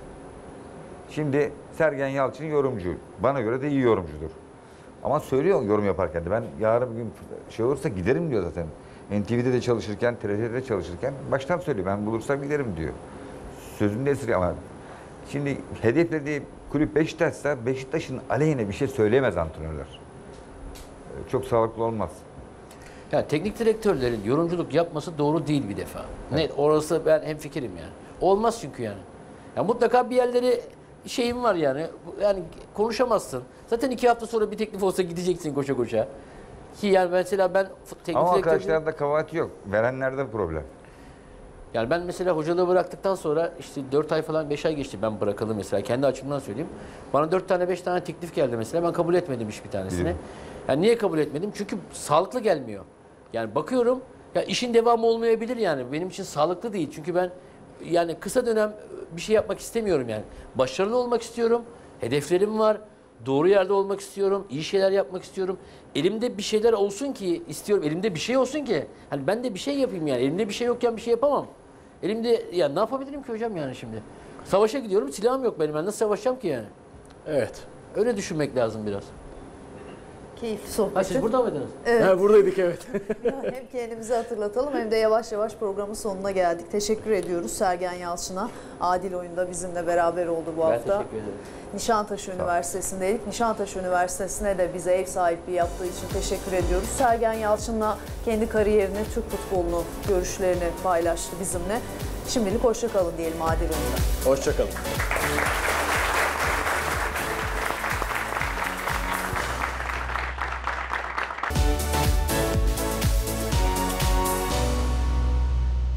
Şimdi Sergen Yalçın yorumcu. Bana göre de iyi yorumcudur. Ama söylüyor yorum yaparken de ben yarın bir gün şey olursa giderim diyor zaten. NTV'de de çalışırken, TRT'de de çalışırken baştan söylüyor. Ben bulursam giderim diyor. Sözünde esir ama şimdi hedeflediği kulüp Beşiktaş'sa Beşiktaş'ın aleyhine bir şey söyleyemez antrenörler. Çok sağlıklı olmaz. Yani teknik direktörlerin yorumculuk yapması doğru değil bir defa. Evet. Orası ben hemfikirim yani. Olmaz çünkü yani. Ya mutlaka bir yerleri şeyim var yani. Yani konuşamazsın. Zaten 2 hafta sonra bir teklif olsa gideceksin koşa koşa. Ki yani mesela ben teknik ama arkadaşlarda kabahati yok. Verenlerde problem. Yani ben mesela hocalığı bıraktıktan sonra işte 4 ay falan 5 ay geçti ben bırakalı mesela. Kendi açımdan söyleyeyim. Bana 4 tane 5 tane teklif geldi mesela. Ben kabul etmedim hiçbir tanesini. Yani niye kabul etmedim? Çünkü sağlıklı gelmiyor. Yani bakıyorum ya işin devamı olmayabilir yani. Benim için sağlıklı değil. Çünkü ben yani kısa dönem bir şey yapmak istemiyorum yani. Başarılı olmak istiyorum. Hedeflerim var. Doğru yerde olmak istiyorum. İyi şeyler yapmak istiyorum. Elimde bir şeyler olsun ki istiyorum. Elimde bir şey olsun ki. Hani ben de bir şey yapayım yani. Elimde bir şey yokken bir şey yapamam. Elimde ya ne yapabilirim ki hocam yani şimdi? Savaşa gidiyorum. Silahım yok benim. Ben nasıl savaşacağım ki yani? Evet. Öyle düşünmek lazım biraz. Keyifli sohbet. Siz burada mıydınız? Evet. Ha, buradaydık evet. Hem kendimizi hatırlatalım hem de yavaş yavaş programın sonuna geldik. Teşekkür ediyoruz Sergen Yalçın'a. Adil Oyun'da bizimle beraber oldu bu hafta. Ben teşekkür ederim. Nişantaşı Üniversitesi'ndeydik. Nişantaşı Üniversitesi'ne de bize ev sahipliği yaptığı için teşekkür ediyoruz. Sergen Yalçın'la kendi kariyerini, Türk futbolunu, görüşlerini paylaştı bizimle. Şimdilik hoşça kalın diyelim Adil Oyun'da. Hoşça kalın.